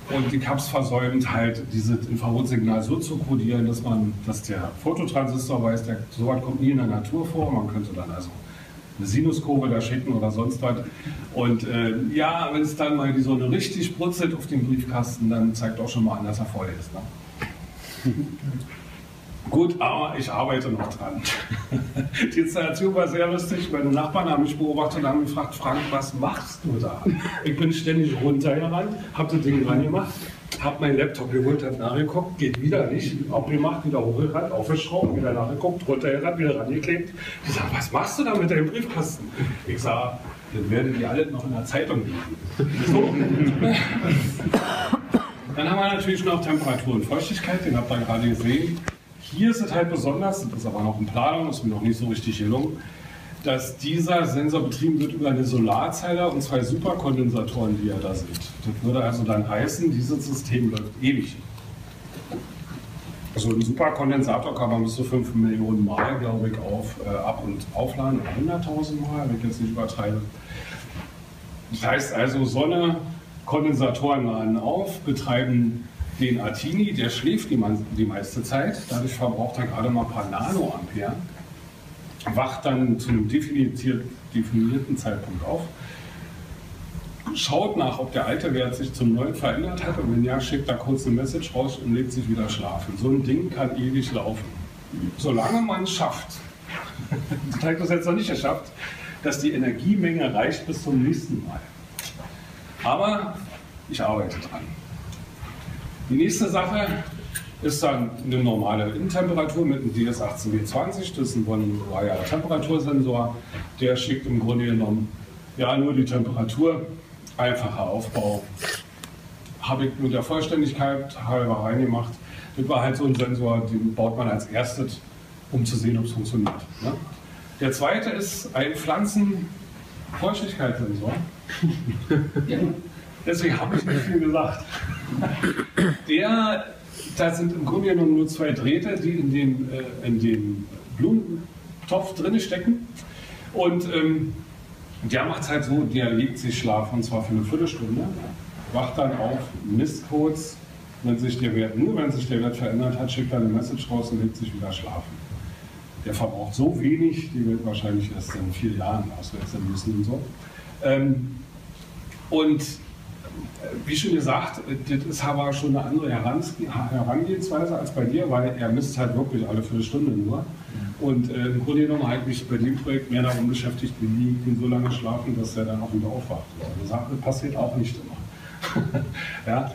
Und ich habe es versäumt, halt dieses Infrarotsignal so zu kodieren, dass man, dass der Fototransistor weiß, der, so was kommt nie in der Natur vor. Man könnte dann also eine Sinuskurve da schicken oder sonst was. Und äh, ja, wenn es dann mal die Sonne richtig brutzelt auf dem Briefkasten, dann zeigt auch schon mal an, dass er voll ist. Ne? Gut, aber ich arbeite noch dran. Die Installation war sehr lustig. Meine Nachbarn haben mich beobachtet und haben gefragt, Frank, was machst du da? Ich bin ständig runtergerannt, habe das Ding dran gemacht, habe meinen Laptop geholt, habe nachgeguckt, geht wieder nicht, abgemacht, wieder hochgerannt, aufgeschraubt, wieder nachgeguckt, runtergerannt, wieder rangeklebt. Die sagen, was machst du da mit deinem Briefkasten? Ich sage, dann werden die alle noch in der Zeitung lesen. So. Dann haben wir natürlich noch Temperatur und Feuchtigkeit, den habt ihr gerade gesehen. Hier ist es halt besonders, das ist aber noch in Planung, ist mir noch nicht so richtig gelungen, dass dieser Sensor betrieben wird über eine Solarzelle und zwei Superkondensatoren, die ihr da seht. Das würde also dann heißen, dieses System läuft ewig. Also ein Superkondensator kann man bis zu fünf Millionen Mal, glaube ich, auf, äh, ab- und aufladen, oder hunderttausend Mal, wenn ich jetzt nicht übertreibe. Das heißt also, Sonne, Kondensatoren laden auf, betreiben den Artini, der schläft die, die meiste Zeit, dadurch verbraucht er gerade mal ein paar Nanoampere, wacht dann zu einem definierten Zeitpunkt auf, schaut nach, ob der alte Wert sich zum neuen verändert hat und wenn ja, schickt er kurz eine Message raus und legt sich wieder schlafen. So ein Ding kann ewig laufen. Solange man es schafft, das habe ich das jetzt noch nicht geschafft, dass die Energiemenge reicht bis zum nächsten Mal. Aber ich arbeite dran. Die nächste Sache ist dann eine normale Innentemperatur mit einem D S achtzehn B zwanzig, das ist ein One-Wire Temperatursensor, der schickt im Grunde genommen ja nur die Temperatur, einfacher Aufbau. Habe ich mit der Vollständigkeit halber reingemacht. Das war halt so ein Sensor, den baut man als erstes, um zu sehen, ob es funktioniert. Ne? Der zweite ist ein Pflanzenfeuchtigkeitssensor. Deswegen habe ich nicht viel gesagt. Der, da sind im Grunde genommen nur zwei Drähte, die in dem, äh, in dem Blumentopf drin stecken. Und ähm, der macht es halt so, der legt sich schlafen, und zwar für eine Viertelstunde, wacht dann auf, misst kurz, wenn sich der Wert, nur wenn sich der Wert verändert hat, schickt dann eine Message raus und legt sich wieder schlafen. Der verbraucht so wenig, die wird wahrscheinlich erst in vier Jahren auswechseln müssen und so. Ähm, und wie schon gesagt, das ist aber schon eine andere Herangehensweise als bei dir, weil er misst halt wirklich alle Viertelstunde nur. Und äh, im Grunde genommen habe ich mich bei dem Projekt mehr darum beschäftigt, wie die ihn so lange schlafen, dass er dann auch wieder aufwacht. Also Sache passiert auch nicht immer. Ja.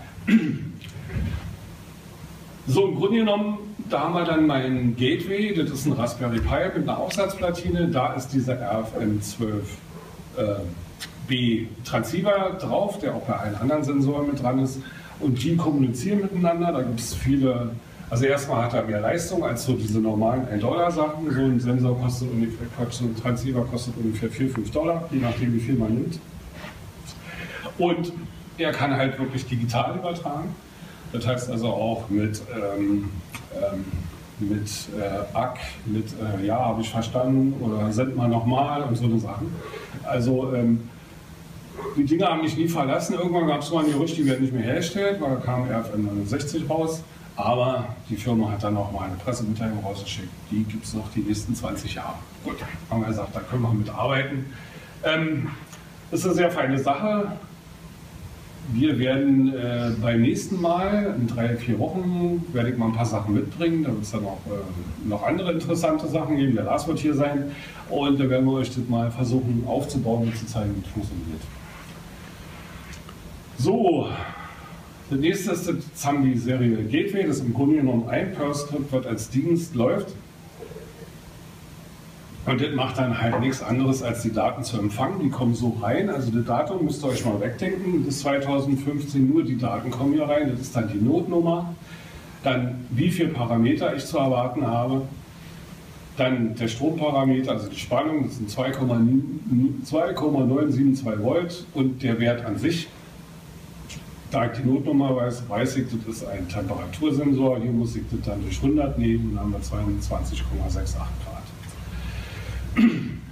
So, im Grunde genommen, da haben wir dann mein Gateway, das ist ein Raspberry Pi mit einer Aufsatzplatine, da ist dieser R F M zwölf äh, B Transceiver drauf, der auch bei allen anderen Sensoren mit dran ist, und die kommunizieren miteinander. Da gibt es viele, also erstmal hat er mehr Leistung als so diese normalen ein Dollar Sachen. So ein Sensor kostet ungefähr, so ein Transceiver kostet ungefähr vier, fünf Dollar, je nachdem wie viel man nimmt. Und er kann halt wirklich digital übertragen. Das heißt also auch mit, ähm, ähm, mit äh, A C, mit äh, ja, habe ich verstanden, oder send mal nochmal und so eine Sachen. Also ähm, die Dinge haben mich nie verlassen. Irgendwann gab es mal ein Gerücht, die werden nicht mehr hergestellt, weil da kam R F M neunundsechzig raus. Aber die Firma hat dann noch mal eine Pressemitteilung rausgeschickt. Die gibt es noch die nächsten zwanzig Jahre. Gut, haben wir gesagt, da können wir mit arbeiten. Ähm, das ist eine sehr feine Sache. Wir werden äh, beim nächsten Mal, in drei, vier Wochen, werde ich mal ein paar Sachen mitbringen. Da wird es dann auch äh, noch andere interessante Sachen geben. Der Lars wird hier sein. Und da werden wir euch das mal versuchen aufzubauen und zu zeigen, wie es funktioniert. So, das nächste ist das Zambi-Serie Gateway. Das ist im Grunde genommen ein Perl-Skript, was als Dienst läuft. Und das macht dann halt nichts anderes, als die Daten zu empfangen. Die kommen so rein. Also das Datum müsst ihr euch mal wegdenken. Das ist zweitausendfünfzehn, nur die Daten kommen hier rein. Das ist dann die Notnummer. Dann wie viele Parameter ich zu erwarten habe. Dann der Stromparameter, also die Spannung, das sind zwei Komma neun sieben zwei Volt. Und der Wert an sich. Da ich die Notnummer weiß, weiß ich, das ist ein Temperatursensor. Hier muss ich das dann durch hundert nehmen und dann haben wir zweiundzwanzig Komma acht sechs Grad.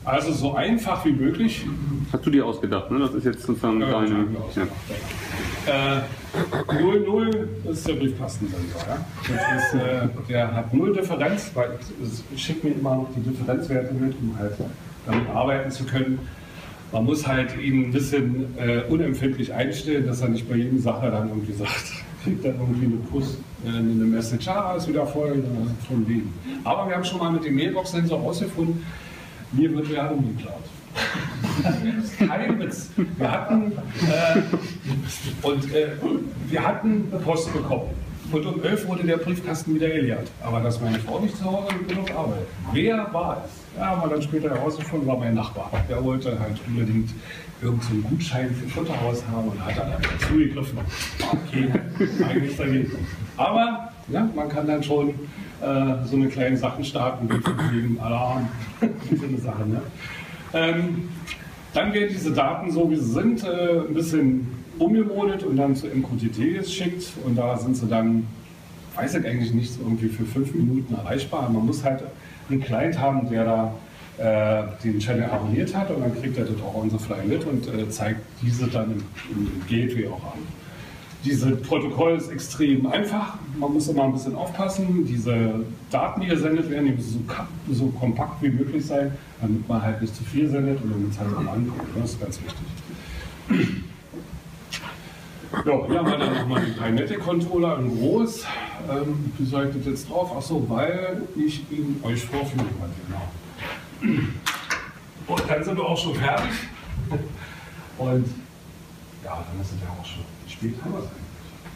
Also so einfach wie möglich. Hast du dir ausgedacht, ne? Das ist jetzt sozusagen Ja, deine. Ja. Äh, null null ist der Briefkastensensor. Ja? Das ist, äh, der hat null Differenz, weil ich schicke mir immer noch die Differenzwerte mit, um halt damit arbeiten zu können. Man muss halt ihn ein bisschen äh, unempfindlich einstellen, dass er nicht bei jedem Sache dann irgendwie sagt, kriegt dann irgendwie eine Push, äh, eine Message, ah, ist wieder voll, äh, von wegen. Aber wir haben schon mal mit dem Mailbox-Sensor herausgefunden, mir wird Werbung geklaut. Das ist kein Witz. Wir hatten, äh, und, äh, wir hatten eine Post bekommen. Und um elf wurde der Briefkasten wieder geleert. Aber dass meine Frau nicht zu Hause und genug arbeitet. Wer war es? Ja, haben wir dann später herausgefunden, war mein Nachbar. Der wollte halt unbedingt irgendeinen so Gutschein für Futterhaus haben und hat dann einfach zugegriffen. Okay, eigentlich dagegen. Aber ja, man kann dann schon äh, so eine kleine Sachen starten, wie von wegen Alarm, so eine Sache. Ne? Ähm, dann werden diese Daten, so wie sie sind, äh, ein bisschen umgemodelt und dann zu M Q T T geschickt. Und da sind sie dann, weiß ich eigentlich nicht, so irgendwie für fünf Minuten erreichbar. Man muss halt einen Client haben, der da äh, den Channel abonniert hat, und dann kriegt er das auch on the fly mit und äh, zeigt diese dann im, im Gateway auch an. Dieses Protokoll ist extrem einfach, man muss immer ein bisschen aufpassen. Diese Daten, die gesendet werden, die müssen so, so kompakt wie möglich sein, damit man halt nicht zu viel sendet und damit es halt auch ankommt. Das ist ganz wichtig. Ja, hier haben wir dann nochmal den Kinetic-Controller in groß. Ähm, wie soll ich das jetzt drauf? Achso, weil ich ihn euch vorführen wollte. Genau. Und dann sind wir auch schon fertig. Und ja, dann ist es ja auch schon spät. Haben wir es eigentlich?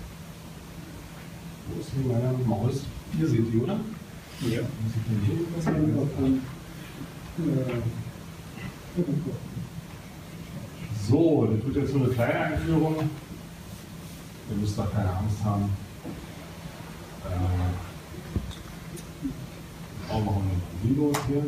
Wo ist hier meine Maus? Ihr seht die, oder? Ja. So, das wird jetzt so eine kleine Einführung. Ihr müsst da keine Angst haben. Äh, auch noch ein Windows hier.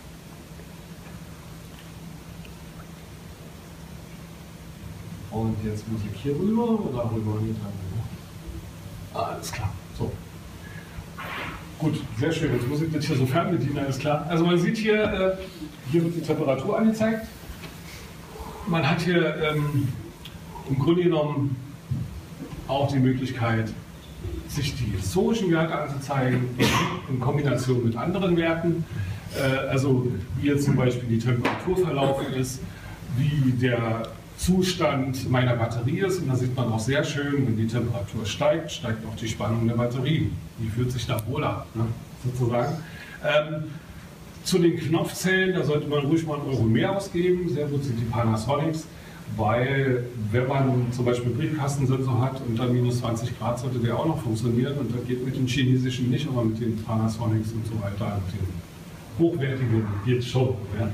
Und jetzt muss ich hier rüber oder rüber? Ah, alles klar. So. Gut, sehr schön. Jetzt muss ich das hier so fernbedienen, alles klar. Also man sieht hier, äh, hier wird die Temperatur angezeigt. Man hat hier ähm, im Grunde genommen auch die Möglichkeit, sich die historischen Werte anzuzeigen, in Kombination mit anderen Werten. Äh, also wie jetzt zum Beispiel die Temperatur verlaufen ist, wie der Zustand meiner Batterie ist. Und da sieht man auch sehr schön, wenn die Temperatur steigt, steigt auch die Spannung der Batterie. Die fühlt sich da wohler, ne, sozusagen. Ähm, zu den Knopfzellen, da sollte man ruhig mal einen Euro mehr ausgeben. Sehr gut sind die Panasonics, weil wenn man zum Beispiel Briefkastensensor hat und dann minus zwanzig Grad, sollte der auch noch funktionieren. Und das geht mit den chinesischen nicht, aber mit den Panasonics und so weiter, mit den hochwertigen geht schon. Ja.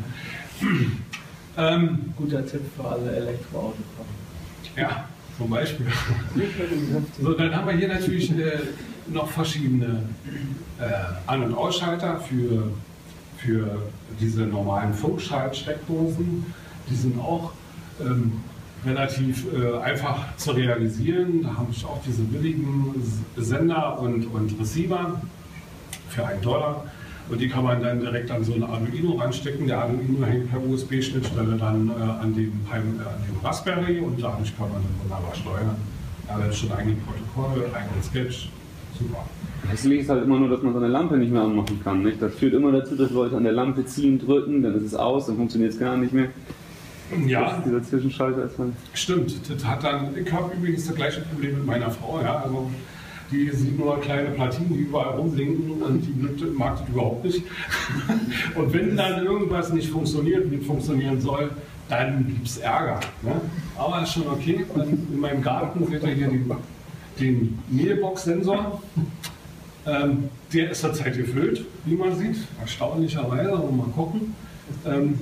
Ähm, Guter Tipp für alle Elektroautos. Ja, zum Beispiel. So, dann haben wir hier natürlich äh, noch verschiedene äh, An- und Ausschalter für, für diese normalen Funkschaltsteckdosen. Die sind auch ähm, relativ äh, einfach zu realisieren. Da habe ich auch diese billigen Sender und, und Receiver für einen Dollar. Und die kann man dann direkt an so ein Arduino ranstecken. Der Arduino hängt per U S B-Schnittstelle dann äh, an, dem, äh, an dem Raspberry, und dadurch kann man dann wunderbar steuern. Da ja, ist schon ein Protokoll, ein Sketch. Super. Hässlich ist halt immer nur, dass man so eine Lampe nicht mehr anmachen kann. Nicht? Das führt immer dazu, dass Leute an der Lampe ziehen, drücken, dann ist es aus, dann funktioniert es gar nicht mehr. Ja, dieser Zwischenschalter ist halt. Stimmt. Das hat dann, ich habe übrigens das gleiche Problem mit meiner Frau. Ja? Also, die sieht nur kleine Platinen, die überall rumblinken, und die mag das überhaupt nicht. Und wenn dann irgendwas nicht funktioniert, wie es funktionieren soll, dann gibt es Ärger. Ne? Aber ist schon okay. In meinem Garten seht ihr hier den, den Mailbox-Sensor. Ähm, der ist zurzeit gefüllt, wie man sieht. Erstaunlicherweise, aber mal gucken. Ähm,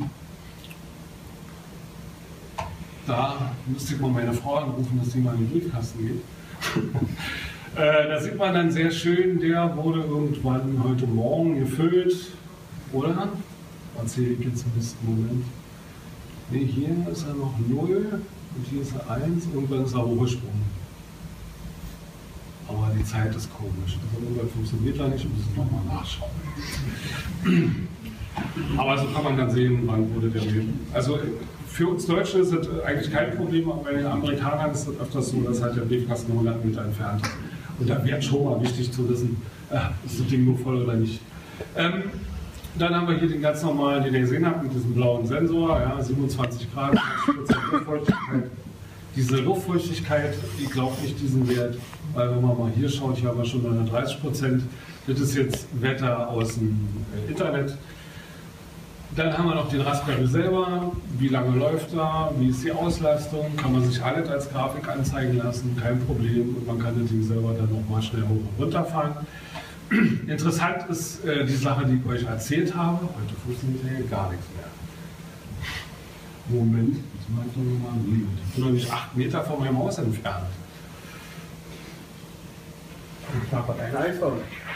da müsste ich mal meine Frau anrufen, dass sie mal in den Briefkasten geht. Äh, da sieht man dann sehr schön, der wurde irgendwann heute Morgen gefüllt, oder? Erzähle ich jetzt ein bisschen, Moment. Ne, hier ist er noch null und hier ist er eins, und dann ist er hochgesprungen. Aber die Zeit ist komisch. Also irgendwann funktioniert da nicht, und müssen nochmal nachschauen. Aber so kann man dann sehen, wann wurde der Müll. Also für uns Deutsche ist das eigentlich kein Problem, aber bei den Amerikanern ist es öfters so, dass halt der Briefkasten hundert Meter entfernt ist. Und da wäre schon mal wichtig zu wissen, äh, ist das Ding nur voll oder nicht. Ähm, dann haben wir hier den ganz normalen, den ihr gesehen habt, mit diesem blauen Sensor, ja, siebenundzwanzig Grad, zwanzig Prozent Luftfeuchtigkeit. Diese Luftfeuchtigkeit, ich glaube nicht diesen Wert, weil wenn man mal hier schaut, hier haben wir schon neununddreißig Prozent. Das ist jetzt Wetter aus dem Internet. Dann haben wir noch den Raspberry selber, wie lange läuft er, wie ist die Auslastung, kann man sich alles als Grafik anzeigen lassen, kein Problem, und man kann das Ding selber dann noch mal schnell hoch und runter fahren. Interessant ist äh, die Sache, die ich euch erzählt habe, heute funktioniert hier gar nichts mehr. Moment, jetzt mache ich noch mal ein Ich bin noch nicht acht Meter von meinem Haus entfernt. Ich mache dein iPhone.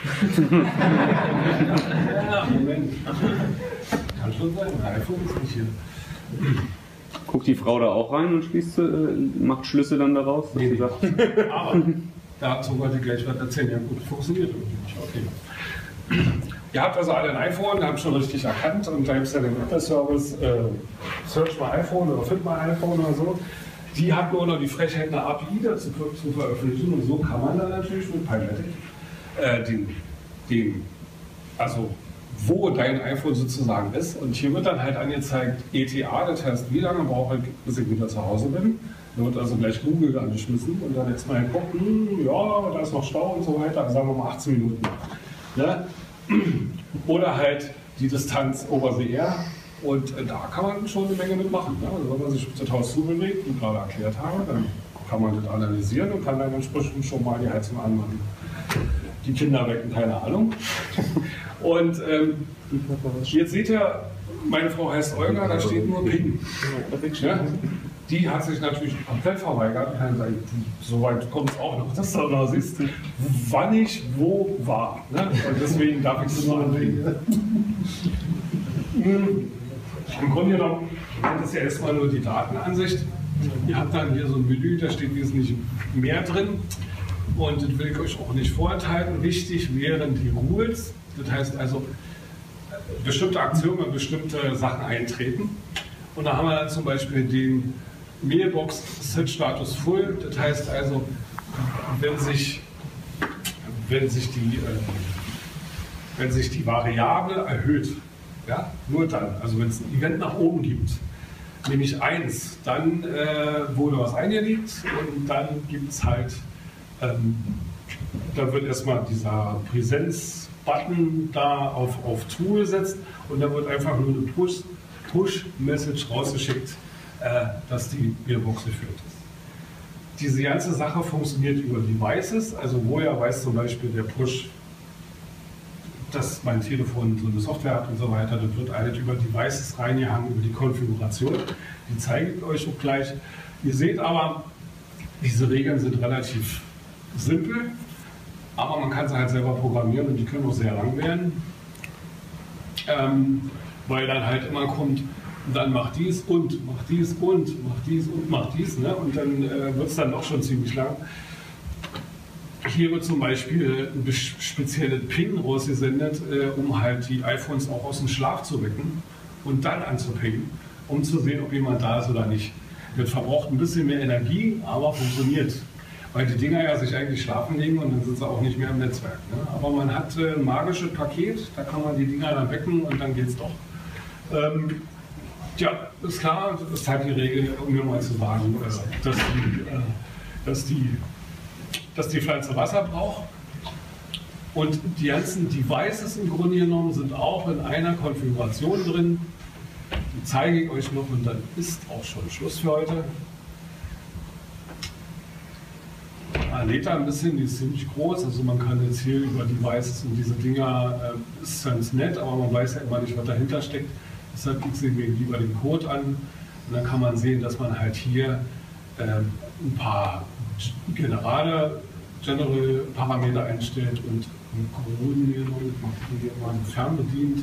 Ja, Moment. Kann schon sein, mein iPhone ist nicht hier. Guckt die Frau da auch rein und schließt, äh, macht Schlüsse dann daraus? Dass Nee, sie sagt, aber dazu wollte ich gleich was erzählen. Ja gut, funktioniert irgendwie nicht. Okay. Ihr habt also alle ein iPhone, habt schon richtig erkannt, und da gibt es ja den Apple-Service, äh, Search My iPhone oder Find My iPhone oder so. Die hat nur noch die Frechheit, eine A P I dazu zu veröffentlichen, und so kann man dann natürlich mit Pymatic äh, den, den, also wo dein iPhone sozusagen ist, und hier wird dann halt angezeigt E T A, das heißt, wie lange brauche ich, bis ich wieder zu Hause bin. Da wird also gleich Google angeschmissen, und dann jetzt mal gucken, hm, ja, da ist noch Stau und so weiter, sagen wir mal achtzehn Minuten. Ja? Oder halt die Distanz over the air, und äh, da kann man schon eine Menge mitmachen. Ne? Also wenn man sich das Haus zubewegt, wie ich gerade erklärt habe, dann kann man das analysieren und kann dann entsprechend schon mal die Heizung anmachen. Die Kinder wecken, keine Ahnung. Und ähm, jetzt seht ihr, meine Frau heißt Olga, da steht nur Ping. Ja? Die hat sich natürlich komplett verweigert. So weit kommt es auch noch, dass du noch siehst, wann ich wo war. Ne? Und deswegen darf ich es nur anlegen. Im Grunde genommen das ist ja erstmal nur die Datenansicht. Ihr habt dann hier so ein Menü, da steht wesentlich mehr drin. Und das will ich euch auch nicht vorenthalten. Wichtig wären die Rules. Das heißt also, bestimmte Aktionen und bestimmte Sachen eintreten. Und da haben wir dann zum Beispiel den Mailbox Set Status Full. Das heißt also, wenn sich, wenn sich, die, äh, wenn sich die Variable erhöht, ja, nur dann, also wenn es ein Event nach oben gibt, nämlich eins, dann äh, wurde was eingelegt, und dann gibt es halt, ähm, da wird erstmal dieser Präsenz-Button da auf, auf True gesetzt, und dann wird einfach nur eine Push, Push-Message rausgeschickt, äh, dass die Mailbox geführt ist. Diese ganze Sache funktioniert über Devices, also woher weiß zum Beispiel der Push, dass mein Telefon so eine Software hat und so weiter, das wird alles über Devices reingehangen, über die Konfiguration. Die zeige ich euch auch gleich. Ihr seht aber, diese Regeln sind relativ simpel, aber man kann sie halt selber programmieren, und die können auch sehr lang werden, ähm, weil dann halt immer kommt, dann macht dies und macht dies und macht dies und macht dies, ne? Und dann äh, wird es dann doch schon ziemlich lang. Hier wird zum Beispiel ein spezielles Ping rausgesendet, äh, um halt die iPhones auch aus dem Schlaf zu wecken und dann anzupingen, um zu sehen, ob jemand da ist oder nicht. Das verbraucht ein bisschen mehr Energie, aber funktioniert. Weil die Dinger ja sich eigentlich schlafen legen, und dann sind sie auch nicht mehr im Netzwerk. Ne? Aber man hat äh, ein magisches Paket, da kann man die Dinger dann wecken, und dann geht's doch. Ähm, ja, ist klar, das ist halt die Regel, um mir mal zu sagen, äh, dass die, äh, dass die dass die Pflanze Wasser braucht, und die ganzen Devices im Grunde genommen sind auch in einer Konfiguration drin. Die zeige ich euch noch, und dann ist auch schon Schluss für heute. Lädt da ein bisschen, die ist ziemlich groß, also man kann jetzt hier über Devices und diese Dinger, äh, ist ganz nett, aber man weiß ja immer nicht, was dahinter steckt. Deshalb klickt sie mir lieber den Code an, und dann kann man sehen, dass man halt hier äh, ein paar generale General Parameter einstellt, und im Grunde genommen man fernbedient.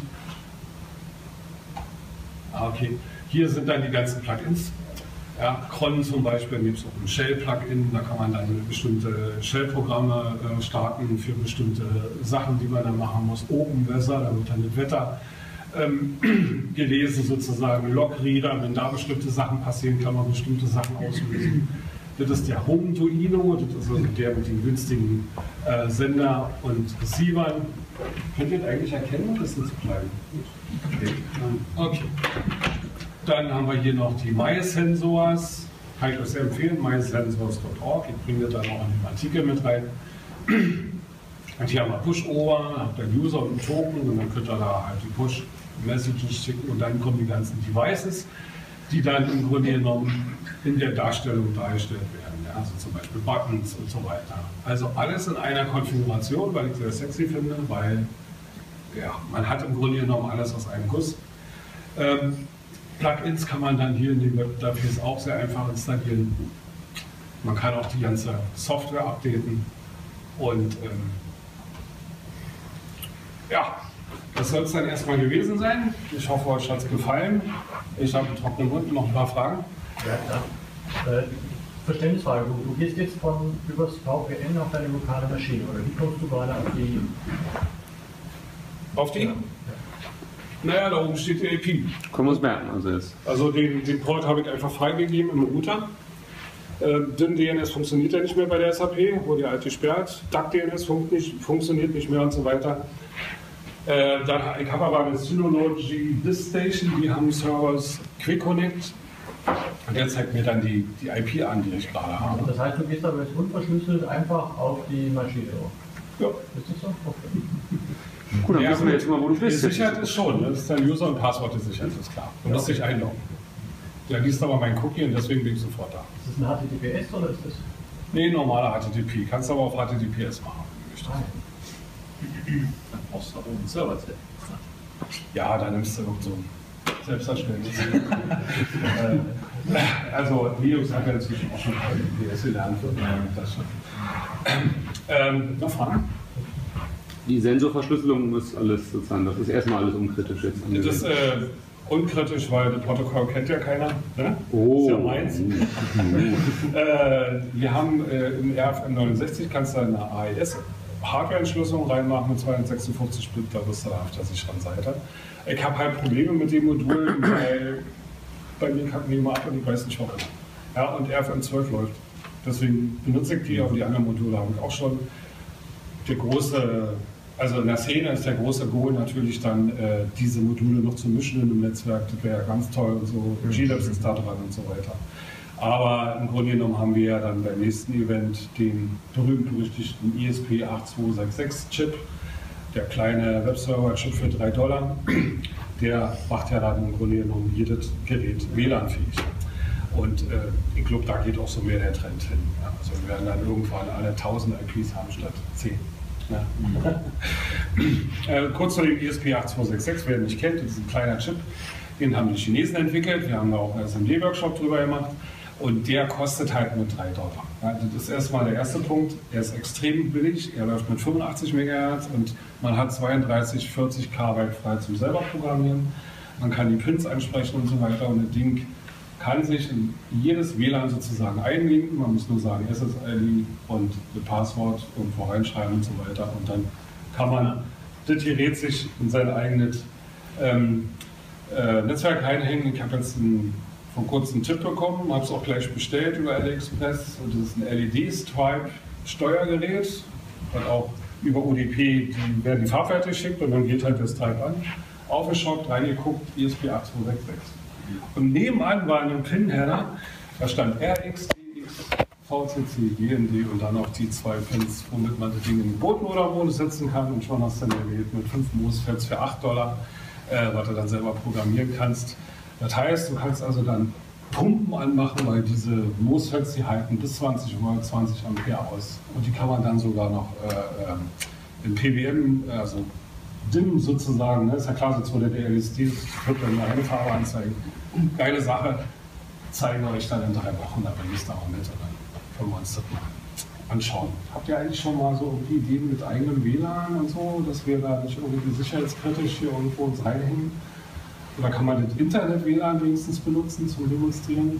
Ah, okay. Hier sind dann die ganzen Plugins. Ja, Cron zum Beispiel, gibt es auch ein Shell-Plugin, da kann man dann bestimmte Shell-Programme äh, starten für bestimmte Sachen, die man dann machen muss. OpenWeather, da wird dann das Wetter ähm, gelesen sozusagen, Logreader, wenn da bestimmte Sachen passieren, kann man bestimmte Sachen auslösen. Das ist der Home-Duino, das ist also der mit den günstigen äh, Sender und Receivern. Könnt ihr das eigentlich erkennen oder ist das zu klein? Okay. Okay. Dann haben wir hier noch die MySensors. Kann ich euch sehr empfehlen, my sensors dot org. Ich bringe das dann auch in den Artikel mit rein. Und hier haben wir Push-Over, habt ihr einen User und einen Token und dann könnt ihr da halt die Push-Messages schicken und dann kommen die ganzen Devices, die dann im Grunde genommen in der Darstellung dargestellt werden. Ja? Also zum Beispiel Buttons und so weiter. Also alles in einer Konfiguration, weil ich sehr sexy finde, weil ja, man hat im Grunde genommen alles aus einem Guss. Ähm, Plugins kann man dann hier in den Web-Dateien auch sehr einfach installieren. Man kann auch die ganze Software updaten und ähm, ja, das soll es dann erstmal gewesen sein. Ich hoffe, euch hat es gefallen. Ich habe einen trockenen Mund, noch ein paar Fragen. Ja, ja. Äh, Verständnisfrage, du, du gehst jetzt von übers V P N auf deine lokale Maschine, oder wie kommst du gerade auf die? Auf die? Ja. Naja, da oben steht die I P. Können wir uns merken, also jetzt. Also den, den Port habe ich einfach freigegeben im Router. Äh, D I M D N S funktioniert ja nicht mehr bei der S A P, wurde ja alt gesperrt. D A C D N S fun nicht, funktioniert nicht mehr und so weiter. Äh, dann, ich habe aber eine Synology Diskstation, die haben Servers Quick Connect. Und der zeigt mir dann die, die I P an, die ich gerade habe. Das heißt, du gehst aber jetzt unverschlüsselt einfach auf die Maschine. Ja. Ist das so? Okay. Gut, dann Ja, wissen wir jetzt mal, wo du bist. Gesichert ist schon, ne? Das ist dein User und Passwort gesichert, ist klar. Du musst dich einloggen. Der liest aber meinen Cookie und deswegen bin ich sofort da. Ist das ein H T T P S oder ist das? Nee, normaler H T T P. Kannst aber auf H T T P S machen. Dann brauchst du aber einen Server. Ja, da nimmst du irgend so ein selbstverständlich. Also Linux hat ja inzwischen auch schon H T T P S gelernt. Das schon. Ähm, noch Fragen? Die Sensorverschlüsselung ist alles sozusagen, das ist erstmal alles unkritisch jetzt. Das ist äh, unkritisch, weil das Protokoll kennt ja keiner. Ne? Oh. Das ist ja meins. äh, wir haben äh, im R F M neunundsechzig kannst du eine A E S Hardware-Entschlüsselung reinmachen mit zweihundertsechsundfünfzig Bit, da bist du dann auf der sicheren Seite. Ich habe halt Probleme mit dem Modul, weil bei mir kann man immer ab und ich weiß nicht warum. Ja, und R F M zwölf läuft. Deswegen benutze ich die, aber die anderen Module habe ich auch schon. Der große, also in der Szene ist der große Goal natürlich dann, äh, diese Module noch zu mischen in einem Netzwerk. Das wäre ganz toll und so. G Labs ist da dran und so weiter. Aber im Grunde genommen haben wir ja dann beim nächsten Event den berühmt-berüchtigten E S P acht zwei sechs sechs Chip, der kleine Webserver-Chip für drei Dollar. Der macht ja dann im Grunde genommen jedes Gerät W L A N-fähig. Und äh, ich glaube, da geht auch so mehr der Trend hin. Ja, also wir werden dann irgendwann alle tausend I Ps haben statt zehn. Ja. äh, kurz zu dem E S P acht zwei sechs sechs, wer ihn nicht kennt, das ist ein kleiner Chip, den haben die Chinesen entwickelt. Wir haben da auch einen S M D-Workshop drüber gemacht. Und der kostet halt nur drei Dollar. Ja, das ist erstmal der erste Punkt. Er ist extrem billig. Er läuft mit fünfundachtzig Megahertz und man hat zweiunddreißig, vierzig K weit frei zum selber programmieren. Man kann die Pins ansprechen und so weiter. Und das Ding kann sich in jedes W L A N sozusagen einlinken. Man muss nur sagen S S I D und das Passwort irgendwo reinschreiben und so weiter. Und dann kann man das Gerät sich in sein eigenes ähm, äh, Netzwerk reinhängen. Ich habe jetzt einen vor kurzem einen Tipp bekommen, habe es auch gleich bestellt über AliExpress. Und das ist ein L E D-Stripe-Steuergerät, und auch über U D P die werden die Farbwerte geschickt und dann geht halt das Stripe an. Aufgeschockt, reingeguckt, E S P acht zwei sechs sechs. Und nebenan war ein Pin-Header, da stand R X, D X, V C C, G N D und dann auch die zwei Pins, womit man das Ding in den Bootloader-Modus setzen kann. Und schon hast du dann erwählt mit fünf MOSFETs für acht Dollar, äh, was du dann selber programmieren kannst. Das heißt, du kannst also dann Pumpen anmachen, weil diese MOSFETs, die halten bis zwanzig Volt, zwanzig Ampere aus. Und die kann man dann sogar noch äh, in P W M, also D I M sozusagen, ne? Ist ja klar, sonst würde der L S D, das wird dann nur eine Farbe anzeigen. Geile Sache, zeigen wir euch dann in drei Wochen, da bringe ich es da auch mit und dann können wir uns das mal anschauen. Habt ihr eigentlich schon mal so irgendwie Ideen mit eigenem W L A N und so, dass wir da nicht irgendwie sicherheitskritisch hier irgendwo uns reinhängen? Oder kann man das Internet-W L A N wenigstens benutzen zum Demonstrieren?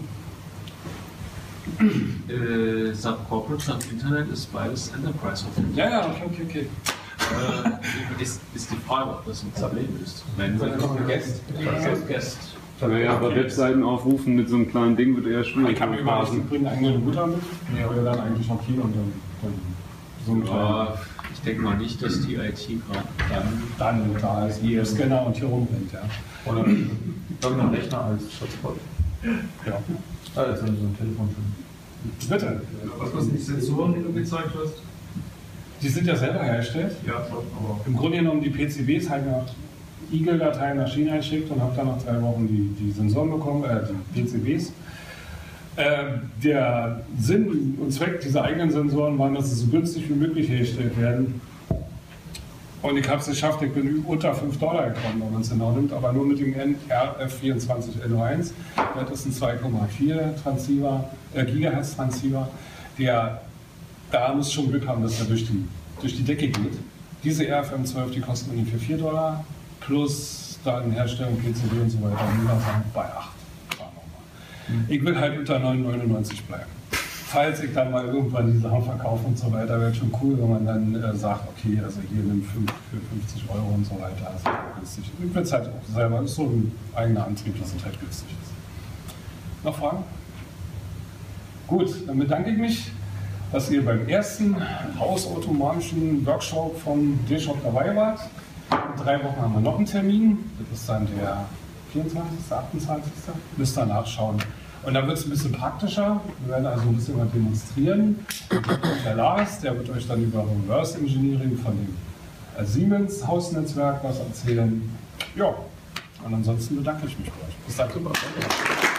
Äh, Sub Corporate, Sub Internet ist beides Enterprise. Ja, ja, okay, okay, okay. Äh, ist, ist die Frage, ob das ein Tablet ist. Wenn Dann kommt ein Guest. Guest. Naja, aber Webseiten aufrufen mit so einem kleinen Ding wird eher schwierig. Ich kann mir überlegen, ich bringe eine Mutter mit. Ja, oder dann eigentlich noch hier und dann, dann so ein kleiner. Ja, ich denke mal nicht, dass die I T gerade dann. Dann da ist hier Scanner und hier rumrennt, ja. Oder irgendein Rechner als Schutzpot. Ja. Ah, jetzt haben wir so ein Telefon schon. Bitte. Was waren die Sensoren, die du gezeigt hast? Die sind ja selber hergestellt. Ja, aber. Im Grunde genommen die P C Bs halt nach Eagle-Dateien nach China geschickt und habe dann nach drei Wochen die, die Sensoren bekommen, äh, die P C Bs. Äh, der Sinn und Zweck dieser eigenen Sensoren war, dass sie so günstig wie möglich hergestellt werden. Und ich habe es geschafft, ich bin unter fünf Dollar gekommen, wenn man es genau nimmt, aber nur mit dem R F vierundzwanzig N O eins. Das ist ein zwei Komma vier Transceiver, äh, Gigahertz Transceiver, der da muss schon Glück haben, dass er durch die, durch die Decke geht. Diese R F M zwölf, die kosten ungefähr vier Dollar, plus dann Herstellung, P C B und so weiter, und dann bei acht. Ich will halt unter neun neunundneunzig bleiben. Falls ich dann mal irgendwann die Sachen verkaufe und so weiter, wäre schon cool, wenn man dann äh, sagt, okay, also hier nimm fünf für fünfzig Euro und so weiter. Also günstig. Ich will es halt auch selber, ist so ein eigener Antrieb, dass es halt günstig ist. Noch Fragen? Gut, dann bedanke ich mich, dass ihr beim ersten hausautomatischen Workshop vom D-Shop dabei wart. In drei Wochen haben wir noch einen Termin. Das ist dann der vierundzwanzigste, achtundzwanzigste Müsst ihr nachschauen. Und dann wird es ein bisschen praktischer. Wir werden also ein bisschen mal demonstrieren. Der Lars, der wird euch dann über Reverse Engineering von dem äh, Siemens Hausnetzwerk was erzählen. Ja, und ansonsten bedanke ich mich bei euch. Bis dann.